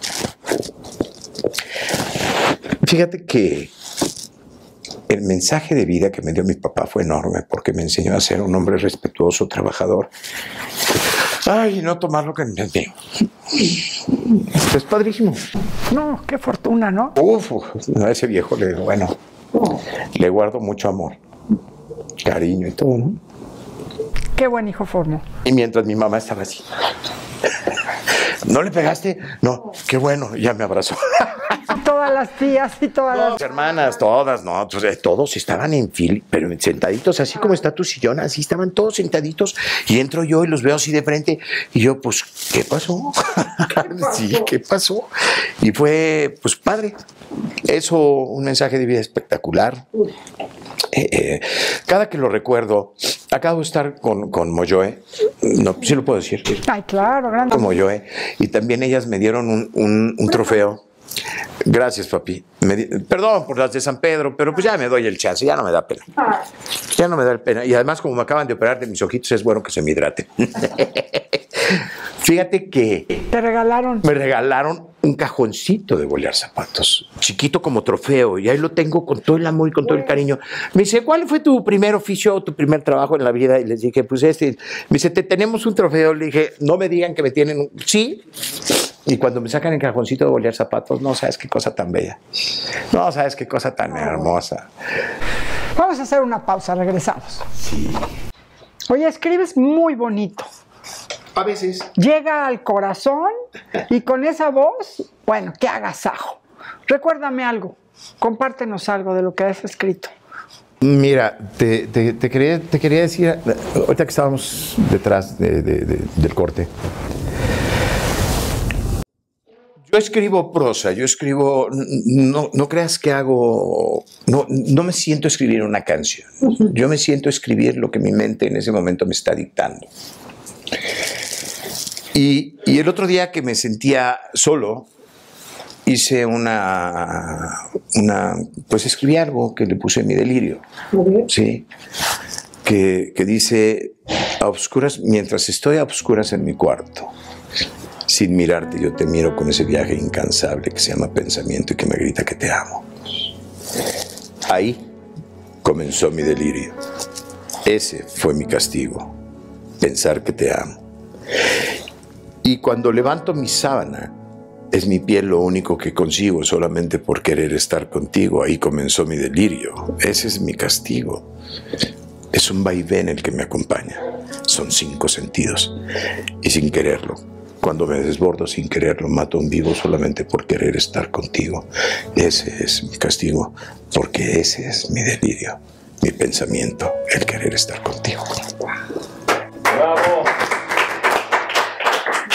Fíjate que el mensaje de vida que me dio mi papá fue enorme porque me enseñó a ser un hombre respetuoso, trabajador. Ay, no tomar lo que me dio. Es padrísimo. No, qué fortuna, ¿no? Uf, a ese viejo le, bueno, le guardo mucho amor, cariño y todo, ¿no? Qué buen hijo formó. Y mientras mi mamá estaba así. ¿No le pegaste? No, qué bueno, ya me abrazó. Todas las tías y todas no, las... hermanas, todas, no, entonces, todos estaban en fila, pero sentaditos, así como está tu sillón, así estaban todos sentaditos, y entro yo y los veo así de frente, y yo, pues, ¿qué pasó? ¿Qué pasó? Sí, ¿qué pasó? Y fue, pues, padre. Eso, un mensaje de vida espectacular. Eh, eh, cada que lo recuerdo, acabo de estar con, con Moyoe, no, sí lo puedo decir. Ay, claro, grande. Con Moyoe, y también ellas me dieron un, un, un trofeo. Gracias, papi. Me di, perdón por las de San Pedro, pero pues ya me doy el chance, ya no me da pena. Ya no me da pena. Y además, como me acaban de operar de mis ojitos, es bueno que se me hidraten. Fíjate que... Te regalaron... Me regalaron un cajoncito de bolear zapatos, chiquito como trofeo, y ahí lo tengo con todo el amor y con todo el cariño. Me dice, ¿cuál fue tu primer oficio o tu primer trabajo en la vida? Y les dije, pues este. Me dice, te tenemos un trofeo. Le dije, no me digan que me tienen un... Sí. Y cuando me sacan el cajoncito de bolear zapatos, no sabes qué cosa tan bella. No sabes qué cosa tan hermosa. Vamos a hacer una pausa, regresamos. Sí. Oye, escribes muy bonito. A veces. Llega al corazón y con esa voz, bueno, qué agasajo. Recuérdame algo, compártenos algo de lo que has escrito. Mira, te, te, te, quería, te quería decir, ahorita que estábamos detrás de, de, de, del corte, yo escribo prosa, yo escribo, no, no creas que hago, no, no me siento a escribir una canción, yo me siento a escribir lo que mi mente en ese momento me está dictando. Y, y el otro día que me sentía solo, hice una, una, pues escribí algo que le puse en mi delirio, ¿sí? Que, que dice, a obscuras, mientras estoy a obscuras en mi cuarto, sin mirarte yo te miro con ese viaje incansable que se llama pensamiento y que me grita que te amo. Ahí comenzó mi delirio. Ese fue mi castigo, pensar que te amo. Y cuando levanto mi sábana, es mi piel lo único que consigo solamente por querer estar contigo. Ahí comenzó mi delirio. Ese es mi castigo. Es un vaivén el que me acompaña. Son cinco sentidos. Y sin quererlo, cuando me desbordo sin quererlo, mato a un vivo solamente por querer estar contigo. Ese es mi castigo, porque ese es mi delirio, mi pensamiento, el querer estar contigo. ¡Bravo!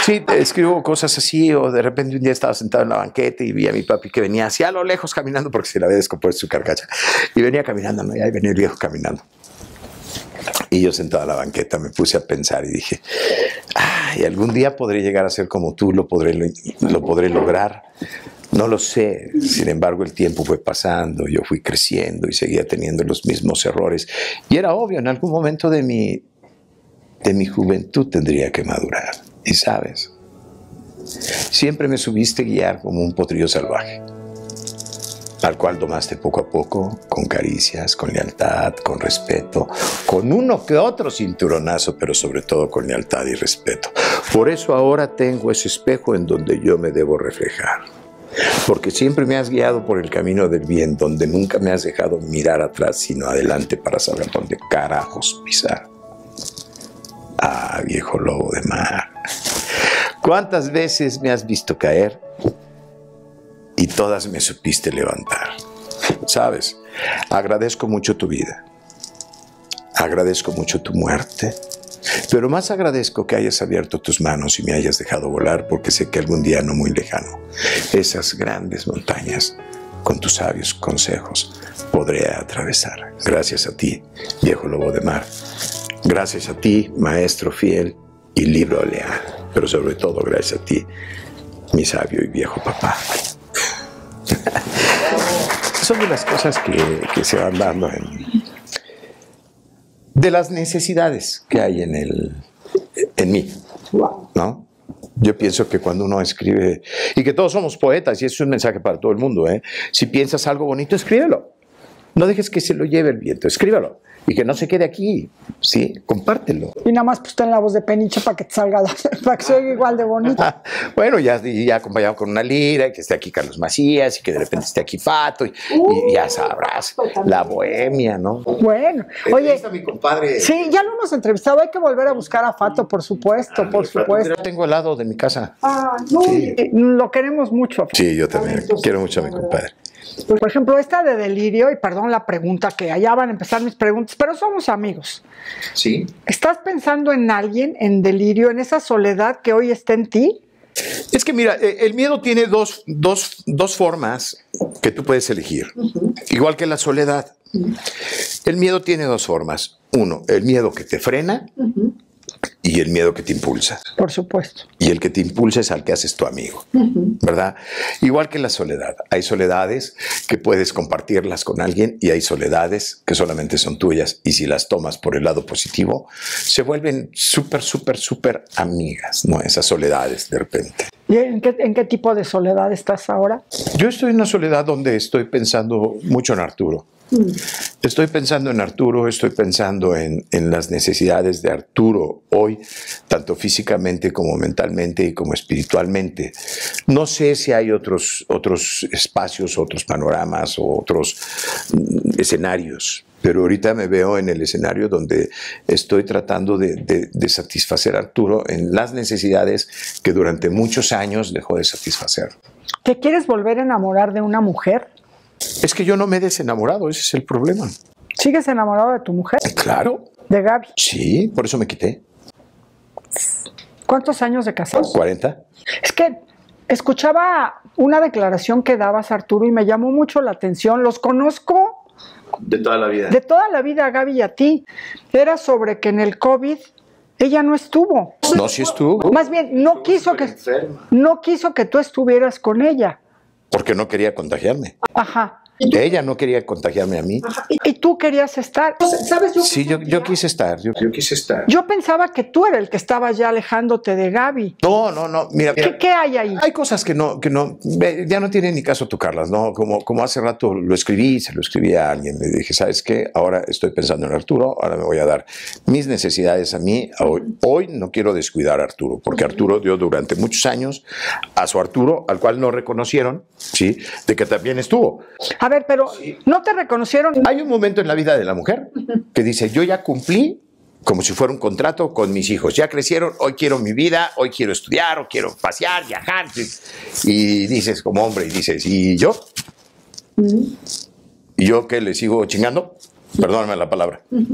Sí, escribo cosas así, o de repente un día estaba sentado en la banqueta y vi a mi papi que venía hacia a lo lejos caminando porque se le había descompuesto su carcacha. Y venía caminando, ¿no? Y ahí venía el viejo caminando. Y yo sentado en la banqueta me puse a pensar y dije, ay, algún día podré llegar a ser como tú, lo podré, lo, lo podré lograr. No lo sé, sin embargo el tiempo fue pasando, yo fui creciendo y seguía teniendo los mismos errores. Y era obvio, en algún momento de mi, de mi juventud tendría que madurar. Y sabes, siempre me subiste a guiar como un potrillo salvaje, al cual domaste poco a poco, con caricias, con lealtad, con respeto, con uno que otro cinturonazo, pero sobre todo con lealtad y respeto. Por eso ahora tengo ese espejo en donde yo me debo reflejar. Porque siempre me has guiado por el camino del bien, donde nunca me has dejado mirar atrás, sino adelante para saber dónde carajos pisar. Ah, viejo lobo de mar. ¿Cuántas veces me has visto caer? Y todas me supiste levantar. ¿Sabes? Agradezco mucho tu vida. Agradezco mucho tu muerte. Pero más agradezco que hayas abierto tus manos y me hayas dejado volar, porque sé que algún día no muy lejano, esas grandes montañas, con tus sabios consejos, podré atravesar. Gracias a ti, viejo lobo de mar. Gracias a ti, maestro fiel y libro leal. Pero sobre todo, gracias a ti, mi sabio y viejo papá. Son de las cosas que, que se van dando en... de las necesidades que hay en, el, en mí, ¿no? Yo pienso que cuando uno escribe, y que todos somos poetas, y eso es un mensaje para todo el mundo, ¿eh? Si piensas algo bonito, escríbelo. No dejes que se lo lleve el viento, escríbelo. Y que no se quede aquí, ¿sí? Compártelo. Y nada más pues ten la voz de Peniche para que te salga, para que se oiga igual de bonita. Bueno, ya, ya acompañado con una lira, y que esté aquí Carlos Macías, y que de repente esté aquí Fato, y, uh, y ya sabrás, la bohemia, ¿no? Bueno, oye, está mi compadre. Sí, ya lo hemos entrevistado, hay que volver a buscar a Fato, por supuesto, ah, por supuesto. Lo tengo al lado de mi casa. Ah, no, sí. Lo queremos mucho. Sí, yo también, quiero mucho a mi compadre. Por ejemplo, esta de Delirio, y perdón la pregunta, que allá van a empezar mis preguntas, pero somos amigos. Sí. ¿Estás pensando en alguien, en Delirio, en esa soledad que hoy está en ti? Es que mira, el miedo tiene dos, dos, dos formas que tú puedes elegir, uh-huh. Igual que la soledad. Uh-huh. El miedo tiene dos formas. Uno, el miedo que te frena, uh-huh. Y el miedo que te impulsa. Por supuesto. Y el que te impulsa es al que haces tu amigo, uh-huh. ¿Verdad? Igual que la soledad. Hay soledades que puedes compartirlas con alguien y hay soledades que solamente son tuyas. Y si las tomas por el lado positivo, se vuelven súper, súper, súper amigas, ¿no? Esas soledades de repente. ¿Y en qué, en qué tipo de soledad estás ahora? Yo estoy en una soledad donde estoy pensando mucho en Arturo. Estoy pensando en Arturo, estoy pensando en, en las necesidades de Arturo hoy, tanto físicamente como mentalmente y como espiritualmente. No sé si hay otros, otros espacios, otros panoramas o otros mm, escenarios, pero ahorita me veo en el escenario donde estoy tratando de, de, de satisfacer a Arturo en las necesidades que durante muchos años dejó de satisfacer. ¿Te quieres volver a enamorar de una mujer? Es que yo no me he desenamorado, ese es el problema. ¿Sigues enamorado de tu mujer? Claro. ¿De Gaby? Sí, por eso me quité. ¿Cuántos años de casados? cuarenta. Es que escuchaba una declaración que dabas, Arturo, y me llamó mucho la atención. Los conozco. De toda la vida. De toda la vida, a Gaby y a ti. Era sobre que en el COVID ella no estuvo. No, sí estuvo. Más bien, no quiso que, no quiso que tú estuvieras con ella. Porque no quería contagiarme. Ajá. Ella no quería contagiarme a mí. Y, y tú querías estar. ¿Sabes? Yo sí, yo, yo quise estar. Yo, yo quise estar. Yo pensaba que tú eras el que estaba ya alejándote de Gaby. No, no, no. Mira, mira ¿Qué, ¿Qué hay ahí? Hay cosas que no, que no, ya no tiene ni caso tocarlas, ¿no? Como, como hace rato lo escribí, se lo escribí a alguien. Le dije, ¿sabes qué? Ahora estoy pensando en Arturo, ahora me voy a dar mis necesidades a mí. Hoy, hoy no quiero descuidar a Arturo, porque Arturo dio durante muchos años a su Arturo, al cual no reconocieron, ¿sí? De que también estuvo. A ver, pero sí. ¿No te reconocieron? Hay un momento en la vida de la mujer que dice, yo ya cumplí como si fuera un contrato con mis hijos. Ya crecieron, hoy quiero mi vida, hoy quiero estudiar, o quiero pasear, viajar. Y dices como hombre, y dices, ¿y yo? Uh-huh. ¿Y yo qué, le sigo chingando? Perdóname la palabra. Uh-huh.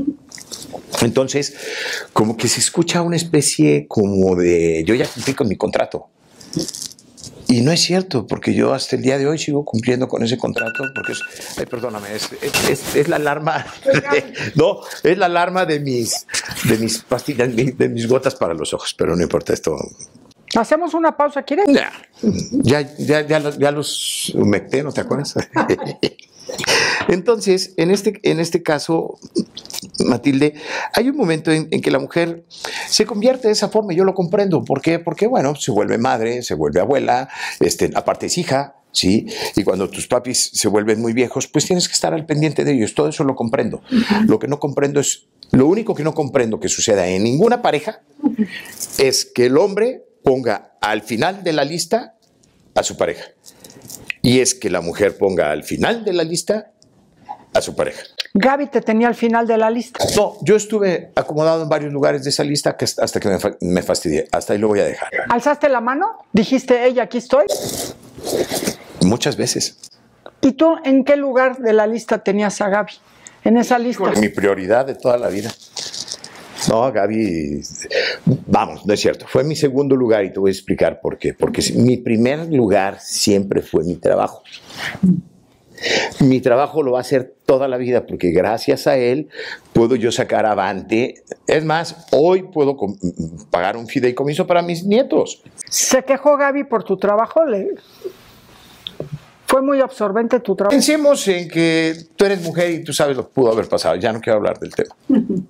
Entonces, como que se escucha una especie como de, yo ya cumplí con mi contrato. Y no es cierto, porque yo hasta el día de hoy sigo cumpliendo con ese contrato, porque es, ay, perdóname, es, es, es la alarma, de, no, es la alarma de mis, de mis pastillas, de mis gotas para los ojos, pero no importa esto. ¿Hacemos una pausa, quieres? Ya, ya, ya, ya, ya los humecté, ¿no te acuerdas? Entonces, en este, en este caso, Matilde, hay un momento en, en que la mujer se convierte de esa forma, y yo lo comprendo. ¿Por qué? Porque, bueno, se vuelve madre, se vuelve abuela, este, aparte es hija, ¿sí? Y cuando tus papis se vuelven muy viejos, pues tienes que estar al pendiente de ellos. Todo eso lo comprendo. Uh-huh. Lo que no comprendo es, lo único que no comprendo que suceda en ninguna pareja uh-huh. es que el hombre ponga al final de la lista a su pareja. Y es que la mujer ponga al final de la lista a su pareja. Gaby te tenía al final de la lista. No, yo estuve acomodado en varios lugares de esa lista que hasta que me, fa me fastidié. Hasta ahí lo voy a dejar. ¿Alzaste la mano? ¿Dijiste, ella, aquí estoy? Muchas veces. ¿Y tú en qué lugar de la lista tenías a Gaby? En esa lista. Mi prioridad de toda la vida. No, Gaby, vamos, no es cierto. Fue mi segundo lugar y te voy a explicar por qué. Porque mi primer lugar siempre fue mi trabajo. Mi trabajo lo va a hacer toda la vida porque gracias a él puedo yo sacar avante. Es más, hoy puedo pagar un fideicomiso para mis nietos. ¿Se quejó Gaby por tu trabajo? ¿Le... ¿Fue muy absorbente tu trabajo? Pensemos en que tú eres mujer y tú sabes lo que pudo haber pasado. Ya no quiero hablar del tema.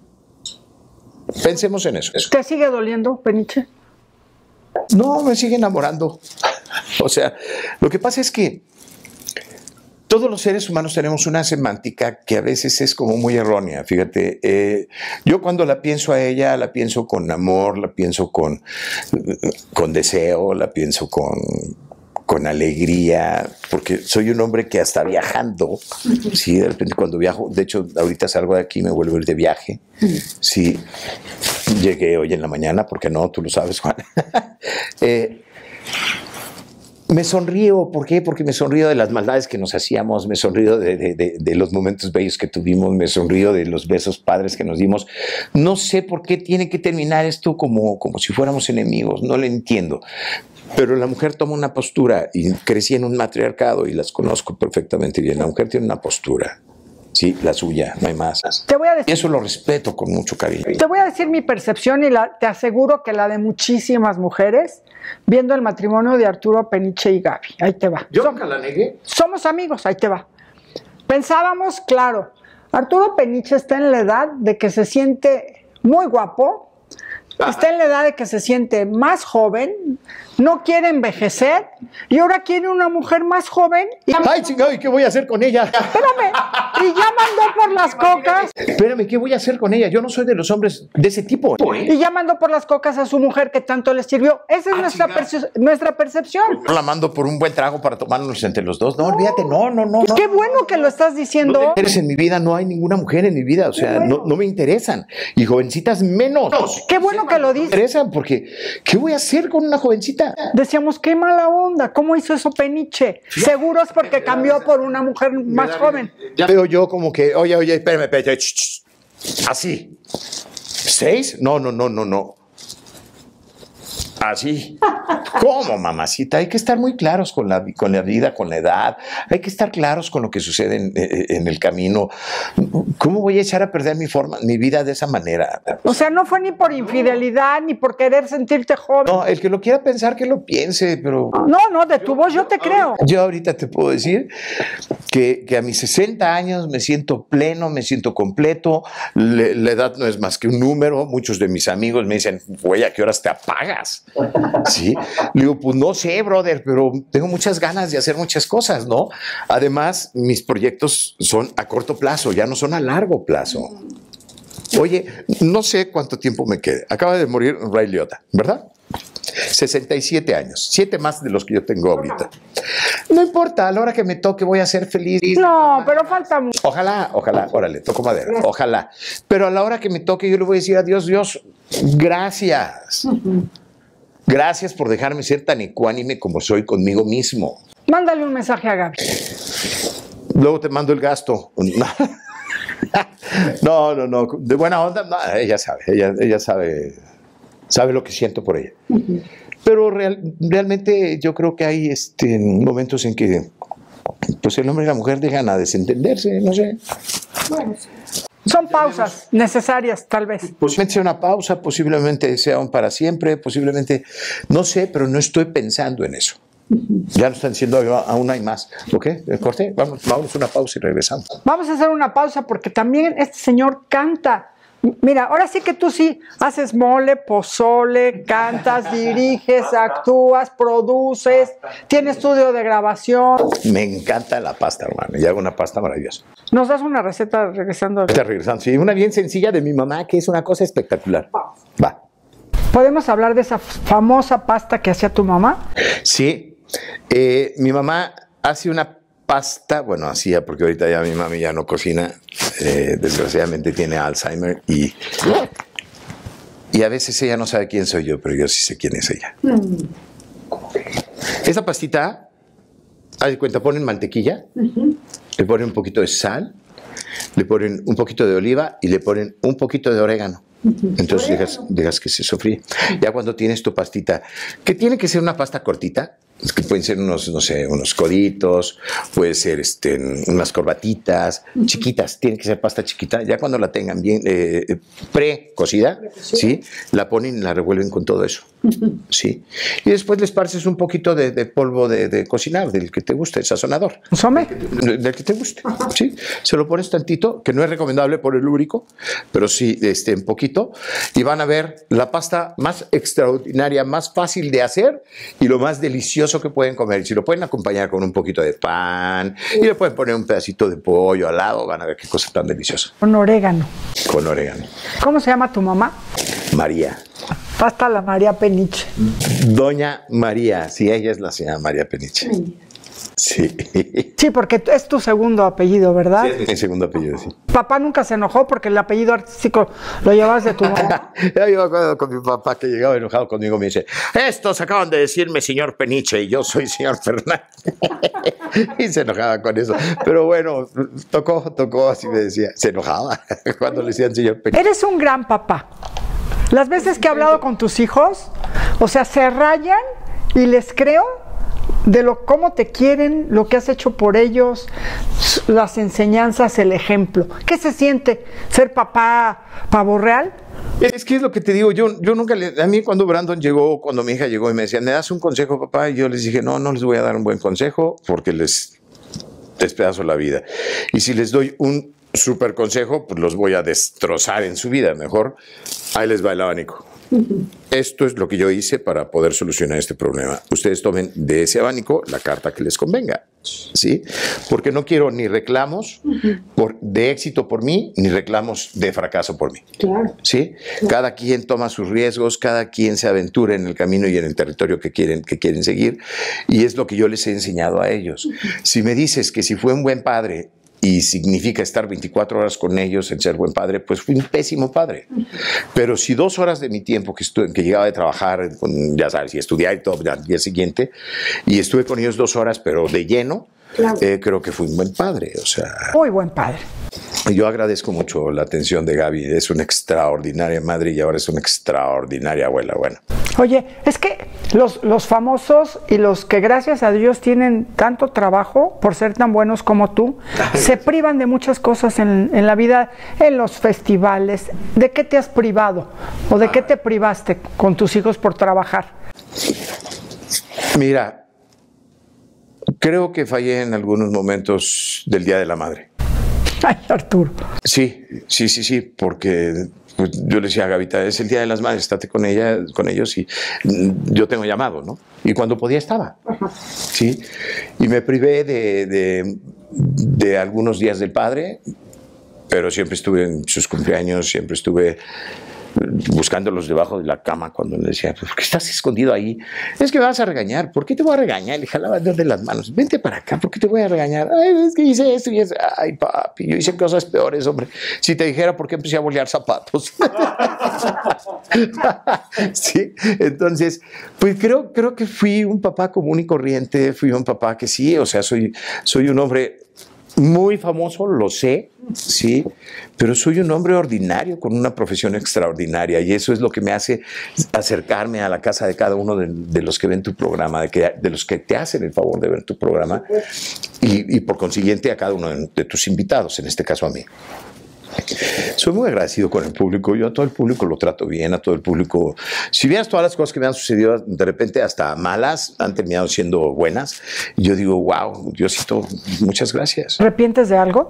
Pensemos en eso. ¿Te sigue doliendo, Peniche? No, me sigue enamorando. O sea, lo que pasa es que todos los seres humanos tenemos una semántica que a veces es como muy errónea. Fíjate, eh, yo cuando la pienso a ella, la pienso con amor, la pienso con, con deseo, la pienso con... con alegría, porque soy un hombre que hasta viajando, sí, de repente cuando viajo, de hecho ahorita salgo de aquí, me vuelvo a ir de viaje, sí, llegué hoy en la mañana, porque no, tú lo sabes, Juan, eh, me sonrío, ¿por qué? Porque me sonrío de las maldades que nos hacíamos, me sonrío de, de, de, de los momentos bellos que tuvimos, me sonrío de los besos padres que nos dimos. No sé por qué tiene que terminar esto como, como si fuéramos enemigos, no lo entiendo. Pero la mujer toma una postura, y crecí en un matriarcado y las conozco perfectamente bien. La mujer tiene una postura, sí, la suya, no hay más. Te voy a decir, y eso lo respeto con mucho cariño. Te voy a decir mi percepción y la, te aseguro que la de muchísimas mujeres viendo el matrimonio de Arturo Peniche y Gaby. Ahí te va. Yo nunca la negué. Somos amigos, ahí te va. Pensábamos, claro, Arturo Peniche está en la edad de que se siente muy guapo, está en la edad de que se siente más joven, no quiere envejecer y ahora quiere una mujer más joven. Y... ¡Ay, chingado! ¿Y qué voy a hacer con ella? Espérame, y ya mandó por las cocas. Espérame, ¿qué voy a hacer con ella? Yo no soy de los hombres de ese tipo. ¿eh? Y ya mandó por las cocas a su mujer que tanto le sirvió. Esa es ah, nuestra, perce nuestra percepción. No la mando por un buen trago para tomarnos entre los dos. No, olvídate, no, no, no. Qué no, bueno no, que no, lo estás diciendo. No mujeres en mi vida, no hay ninguna mujer en mi vida. O sea, bueno. no, no me interesan. Y jovencitas menos. Qué bueno que lo dices. Me interesan porque, ¿qué voy a hacer con una jovencita? Decíamos, qué mala onda. ¿Cómo hizo eso Peniche? Seguro es porque cambió por una mujer más joven. Ya veo yo como que, oye, oye, espérame, espérame. Ch, ch, ch. Así. ¿Seis? No, no, no, no, no. Así. ¿Cómo, mamacita? Hay que estar muy claros con la, con la vida, con la edad. Hay que estar claros con lo que sucede en, en el camino. ¿Cómo voy a echar a perder mi forma, mi vida de esa manera? O sea, no fue ni por infidelidad, ni por querer sentirte joven. No, el que lo quiera pensar, que lo piense, pero... No, no, de tu yo, voz yo te yo, creo. Yo ahorita te puedo decir que, que a mis sesenta años me siento pleno, me siento completo. Le, la edad no es más que un número. Muchos de mis amigos me dicen, güey, ¿a qué horas te apagas? ¿Sí? Le digo, pues no sé, brother, pero tengo muchas ganas de hacer muchas cosas, ¿no? Además, mis proyectos son a corto plazo, ya no son a largo plazo. Oye, no sé cuánto tiempo me quede. Acaba de morir Ray Liotta, ¿verdad? sesenta y siete años, siete más de los que yo tengo ahorita. No importa, a la hora que me toque voy a ser feliz. No, pero falta mucho. Ojalá, ojalá, órale, toco madera, ojalá. Pero a la hora que me toque yo le voy a decir a Dios, Dios, gracias. Uh-huh. Gracias por dejarme ser tan ecuánime como soy conmigo mismo. Mándale un mensaje a Gaby. Luego te mando el gasto. No, no, no. De buena onda, no, ella sabe. Ella, ella sabe, sabe lo que siento por ella. Uh-huh. Pero real, realmente yo creo que hay este, momentos en que pues el hombre y la mujer dejan a desentenderse, no sé. Bueno, sí. Son pausas necesarias, tal vez. Posiblemente sea una pausa, posiblemente sea un para siempre, posiblemente, no sé, pero no estoy pensando en eso. Uh-huh. Ya nos están diciendo, aún hay más. ¿Ok? Corté, vamos, vamos a una pausa y regresamos. Vamos a hacer una pausa porque también este señor canta. Mira, ahora sí que tú sí haces mole, pozole, cantas, diriges, actúas, produces, tienes estudio de grabación. Me encanta la pasta, hermano, y hago una pasta maravillosa. ¿Nos das una receta regresando? Está regresando, sí, una bien sencilla de mi mamá, que es una cosa espectacular. Va. ¿Podemos hablar de esa famosa pasta que hacía tu mamá? Sí, eh, mi mamá hace una pasta, bueno, hacía, porque ahorita ya mi mami ya no cocina, eh, desgraciadamente tiene Alzheimer y, y a veces ella no sabe quién soy yo, pero yo sí sé quién es ella. Mm. Esta pastita, haz de cuenta, ponen mantequilla, uh-huh. Le ponen un poquito de sal, le ponen un poquito de oliva y le ponen un poquito de orégano. Uh-huh. Entonces dejas, dejas que se sofríe. Ya cuando tienes tu pastita, que tiene que ser una pasta cortita, que pueden ser unos, no sé, unos coditos, puede ser este, unas corbatitas, uh-huh. Chiquitas, tiene que ser pasta chiquita. Ya cuando la tengan bien eh, pre-cocida, ¿sí? La ponen y la revuelven con todo eso, uh-huh. ¿Sí? Y después le esparces un poquito de, de polvo de, de cocinar, del que te guste, el sazonador. ¿Consome? Del, del que te guste, uh-huh. ¿Sí? Se lo pones tantito, que no es recomendable por el lúbrico, pero sí este, un poquito, y van a ver la pasta más extraordinaria, más fácil de hacer y lo más delicioso que pueden comer. Si lo pueden acompañar con un poquito de pan y le pueden poner un pedacito de pollo al lado, van a ver qué cosa tan deliciosa. Con orégano. Con orégano. ¿Cómo se llama tu mamá? María. Pasta la María Peniche. Doña María, sí, ella es la señora María Peniche. Sí. Sí, porque es tu segundo apellido, ¿verdad? Sí, es mi segundo apellido, sí. Papá nunca se enojó porque el apellido artístico lo llevabas de tu mamá. Yo me acuerdo con mi papá que llegaba enojado conmigo, me dice, estos acaban de decirme señor Peniche y yo soy señor Fernández. Y se enojaba con eso. Pero bueno, tocó, tocó, así me decía. Se enojaba cuando le decían señor Peniche. Eres un gran papá. Las veces que he hablado con tus hijos, o sea, se rayan y les creo de lo cómo te quieren, lo que has hecho por ellos, las enseñanzas, el ejemplo. ¿Qué se siente ser papá pavo real? Es que es lo que te digo, yo, yo nunca le... A mí cuando Brandon llegó, cuando mi hija llegó y me decía, ¿me das un consejo, papá? Y yo les dije, no, no les voy a dar un buen consejo porque les despedazo la vida. Y si les doy un súper consejo, pues los voy a destrozar en su vida. Mejor, ahí les va el abanico. Uh-huh. Esto es lo que yo hice para poder solucionar este problema. Ustedes tomen de ese abanico la carta que les convenga, ¿sí? Porque no quiero ni reclamos uh-huh. por, de éxito por mí, ni reclamos de fracaso por mí. Claro. ¿Sí? Claro. Cada quien toma sus riesgos, cada quien se aventura en el camino y en el territorio que quieren, que quieren seguir, y es lo que yo les he enseñado a ellos. Uh-huh. Si me dices que si fue un buen padre y significa estar veinticuatro horas con ellos en ser buen padre, pues fui un pésimo padre. Pero si dos horas de mi tiempo que, estuve, que llegaba de trabajar, con, ya sabes, y estudiar y todo al día siguiente, y estuve con ellos dos horas, pero de lleno, claro. eh, creo que fui un buen padre. O sea, muy buen padre. Yo agradezco mucho la atención de Gaby. Es una extraordinaria madre y ahora es una extraordinaria abuela. Bueno. Oye, es que los, los famosos y los que gracias a Dios tienen tanto trabajo por ser tan buenos como tú, se privan de muchas cosas en, en la vida, en los festivales. ¿De qué te has privado? ¿O de qué te privaste con tus hijos por trabajar? Mira, creo que fallé en algunos momentos del Día de la Madre. Ay, Arturo. Sí, sí, sí, sí, porque pues, yo le decía a Gavita, es el Día de las Madres, estate con ella, con ellos y yo tengo llamado, ¿no? Y cuando podía estaba, ajá. Sí, y me privé de, de, de algunos días del padre, pero siempre estuve en sus cumpleaños, siempre estuve buscándolos debajo de la cama cuando le decía, ¿por qué estás escondido ahí? Es que me vas a regañar. ¿Por qué te voy a regañar? Le jalaba de las manos. Vente para acá, ¿por qué te voy a regañar? Ay, es que hice esto y eso. Ay, papi, yo hice cosas peores, hombre. Si te dijera, ¿por qué empecé a bolear zapatos? Sí, entonces, pues creo, creo que fui un papá común y corriente, fui un papá que sí, o sea, soy, soy un hombre muy famoso, lo sé, sí, pero soy un hombre ordinario con una profesión extraordinaria y eso es lo que me hace acercarme a la casa de cada uno de, de los que ven tu programa, de, que, de los que te hacen el favor de ver tu programa y, y por consiguiente a cada uno de, de tus invitados, en este caso a mí. Soy muy agradecido con el público, yo a todo el público lo trato bien, a todo el público. Si vieras todas las cosas que me han sucedido, de repente hasta malas, han terminado siendo buenas. Yo digo, wow, Diosito, muchas gracias. ¿Arrepientes de algo?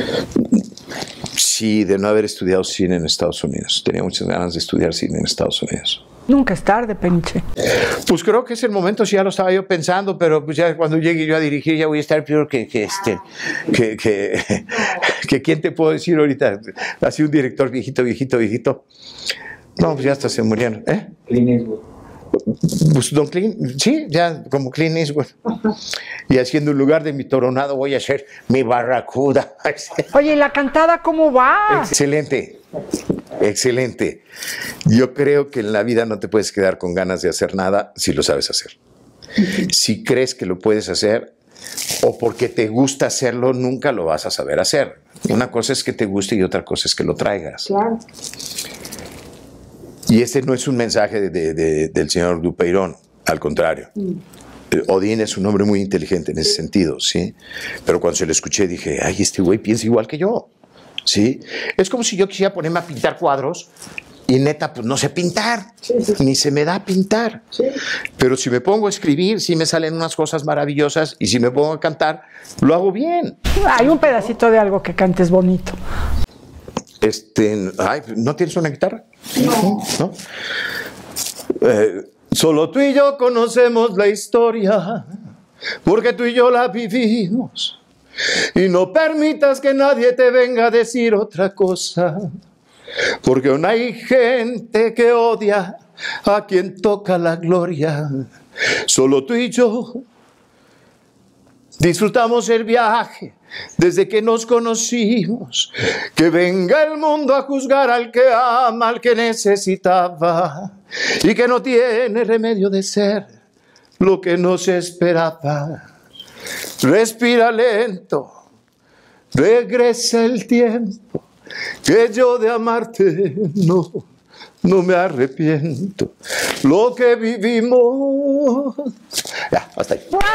Sí, de no haber estudiado cine en Estados Unidos. Tenía muchas ganas de estudiar cine en Estados Unidos. Nunca es tarde, Peniche. Pues creo que es el momento, sí, ya lo estaba yo pensando, pero pues ya cuando llegue yo a dirigir ya voy a estar peor que, que este, que, que, que quién te puedo decir ahorita, así un director viejito, viejito, viejito. No, pues ya hasta se murieron, ¿eh? Clint Eastwood. Pues Don Clint, sí, ya como Clint Eastwood. Y haciendo en lugar de mi toronado voy a hacer mi barracuda. Oye, ¿y la cantada cómo va? Excelente, excelente. Yo creo que en la vida no te puedes quedar con ganas de hacer nada si lo sabes hacer. Si crees que lo puedes hacer o porque te gusta hacerlo, nunca lo vas a saber hacer. Una cosa es que te guste y otra cosa es que lo traigas. Claro. Y este no es un mensaje de, de, de, del señor Dupeirón, al contrario. Mm. Odín es un hombre muy inteligente en ese sentido, ¿sí? Pero cuando se lo escuché dije, ay, este güey piensa igual que yo, ¿sí? Es como si yo quisiera ponerme a pintar cuadros y neta, pues no sé pintar, sí, sí. Ni se me da pintar. Sí. Pero si me pongo a escribir, sí me salen unas cosas maravillosas y si me pongo a cantar, lo hago bien. Hay un pedacito de algo que cantes bonito. Este, ay, ¿no tienes una guitarra? No. ¿No? Eh, solo tú y yo conocemos la historia, porque tú y yo la vivimos. Y no permitas que nadie te venga a decir otra cosa, porque aún hay gente que odia a quien toca la gloria. Solo tú y yo disfrutamos el viaje desde que nos conocimos. Que venga el mundo a juzgar al que ama, al que necesitaba y que no tiene remedio de ser lo que no se esperaba. Respira lento, regresa el tiempo, que yo de amarte no, no me arrepiento. Lo que vivimos... Ya, hasta ahí. ¡Wow!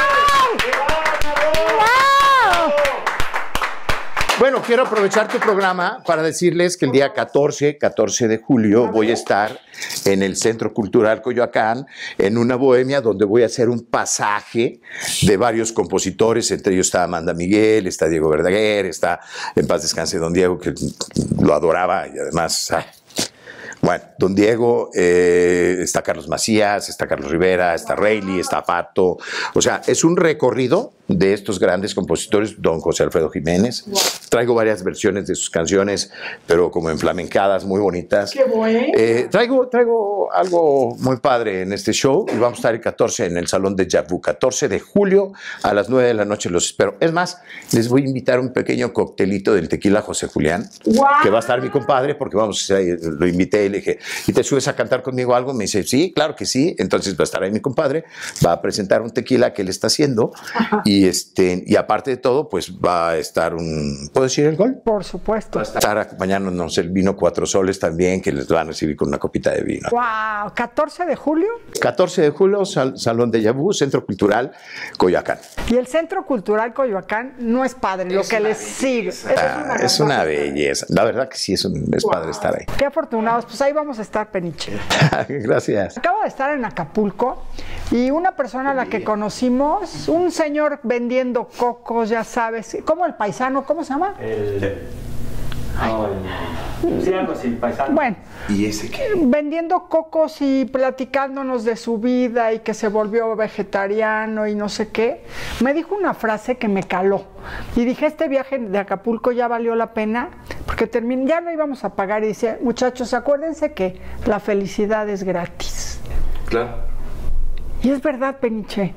Bueno, quiero aprovechar tu programa para decirles que el día catorce, catorce de julio voy a estar en el Centro Cultural Coyoacán, en una bohemia donde voy a hacer un pasaje de varios compositores, entre ellos está Amanda Miguel, está Diego Verdaguer, está, en paz descanse, don Diego, que lo adoraba y además... Ay, bueno, don Diego, eh, está Carlos Macías, está Carlos Rivera, está Reilly, está Pato. O sea, es un recorrido de estos grandes compositores, don José Alfredo Jiménez. Wow. Traigo varias versiones de sus canciones, pero como enflamencadas, muy bonitas. ¡Qué bueno! Eh, traigo, traigo algo muy padre en este show y vamos a estar el catorce en el Salón de Yabú, catorce de julio a las nueve de la noche los espero. Es más, les voy a invitar un pequeño coctelito del tequila José Julián, wow, que va a estar mi compadre, porque vamos, lo invité y le dije, ¿y te subes a cantar conmigo algo? Me dice, sí, claro que sí. Entonces va a estar ahí mi compadre, va a presentar un tequila que él está haciendo. Ajá. y este y aparte de todo, pues va a estar un... ¿Puedo decir el gol? Por supuesto. Va a estar acompañándonos el vino Cuatro Soles también, que les van a recibir con una copita de vino. ¡Wow! ¿catorce de julio? catorce de julio, sal, Salón de Yabú, Centro Cultural Coyoacán. Y el Centro Cultural Coyoacán no es padre, es lo que les sigue. Ah, es, es una belleza. La verdad que sí, es, un, es wow. padre estar ahí. Qué afortunados. Pues ahí vamos a estar, Peniche. Gracias. Acabo de estar en Acapulco y una persona a la que conocimos, un señor vendiendo cocos, ya sabes, ¿cómo el paisano? ¿Cómo se llama? El... No, el... Sí, algo así, el paisano. Bueno. ¿Y ese qué? Vendiendo cocos y platicándonos de su vida y que se volvió vegetariano y no sé qué. Me dijo una frase que me caló. Y dije, este viaje de Acapulco ya valió la pena, porque termin... ya no íbamos a pagar. Y dice, muchachos, acuérdense que la felicidad es gratis. Claro. Y es verdad, Peniche.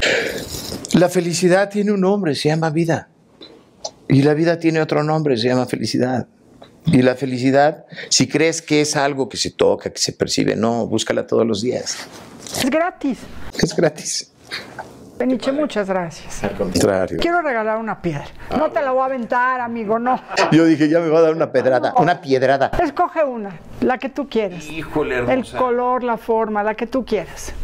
La felicidad tiene un nombre, se llama vida. Y la vida tiene otro nombre, se llama felicidad. Y la felicidad, si crees que es algo que se toca, que se percibe, no, búscala todos los días. Es gratis. Es gratis. Peniche, muchas gracias. Al contrario. Quiero regalar una piedra. No te la voy a aventar, amigo, no. Yo dije, ya me va a dar una pedrada, una piedrada. Escoge una, la que tú quieras. Híjole, hermosa. El color, la forma, la que tú quieras.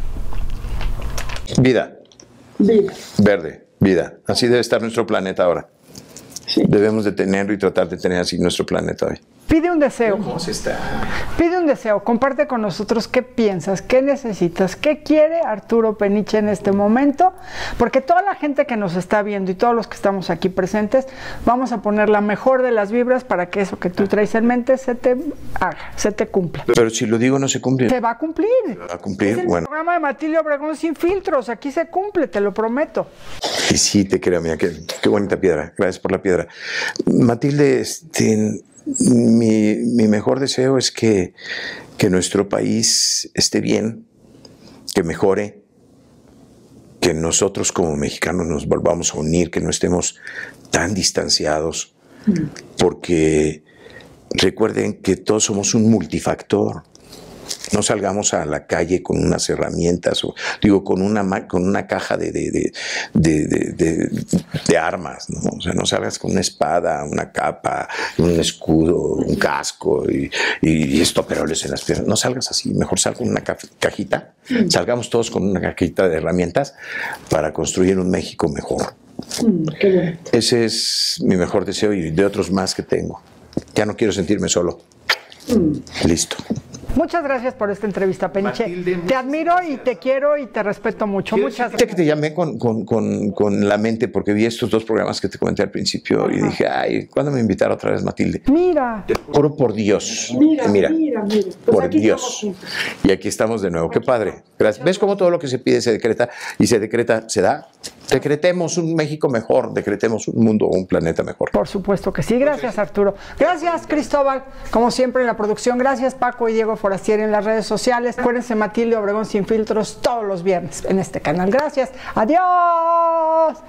Vida. Vida. Verde, vida. Así debe estar nuestro planeta ahora. Sí. Debemos de tenerlo y tratar de tener así nuestro planeta hoy. Pide un deseo. ¿Cómo se está? Pide un deseo. Comparte con nosotros qué piensas, qué necesitas, qué quiere Arturo Peniche en este momento. Porque toda la gente que nos está viendo y todos los que estamos aquí presentes, vamos a poner la mejor de las vibras para que eso que tú traes en mente se te haga, se te cumpla. Pero si lo digo, no se cumple. Se va a cumplir. Se va a cumplir, es el bueno. programa de Matilde Obregón sin filtros. Aquí se cumple, te lo prometo. Y sí, te creo, mira, qué, qué bonita piedra. Gracias por la piedra. Matilde, este... Mi, mi mejor deseo es que, que nuestro país esté bien, que mejore, que nosotros como mexicanos nos volvamos a unir, que no estemos tan distanciados, porque recuerden que todos somos un multifactor. No salgamos a la calle con unas herramientas, o digo, con una, con una caja de, de, de, de, de, de, de armas, ¿no? O sea, no salgas con una espada, una capa, un escudo, un casco y, y estoperoles en las piernas. No salgas así, mejor sal con una cajita. Salgamos todos con una cajita de herramientas para construir un México mejor. Ese es mi mejor deseo y de otros más que tengo. Ya no quiero sentirme solo. Listo. Muchas gracias por esta entrevista, Peniche. Matilde, te admiro gracias. Y te quiero y te respeto mucho. Muchas gracias. Que te llamé con, con, con, con la mente porque vi estos dos programas que te comenté al principio. Ajá. Y dije, ay, ¿cuándo me invitará otra vez Matilde? Mira. Te juro por Dios. Mira, mira, mira, mira. Pues por Dios. Y aquí estamos de nuevo. Qué padre. Gracias. ¿Ves cómo todo lo que se pide se decreta y se decreta, se da? Decretemos un México mejor, decretemos un mundo o un planeta mejor. Por supuesto que sí. Gracias, Arturo. Gracias, Cristóbal. Como siempre en la producción. Gracias, Paco y Diego Forastieri en las redes sociales. Acuérdense, Matilde Obregón sin filtros todos los viernes en este canal. Gracias. Adiós.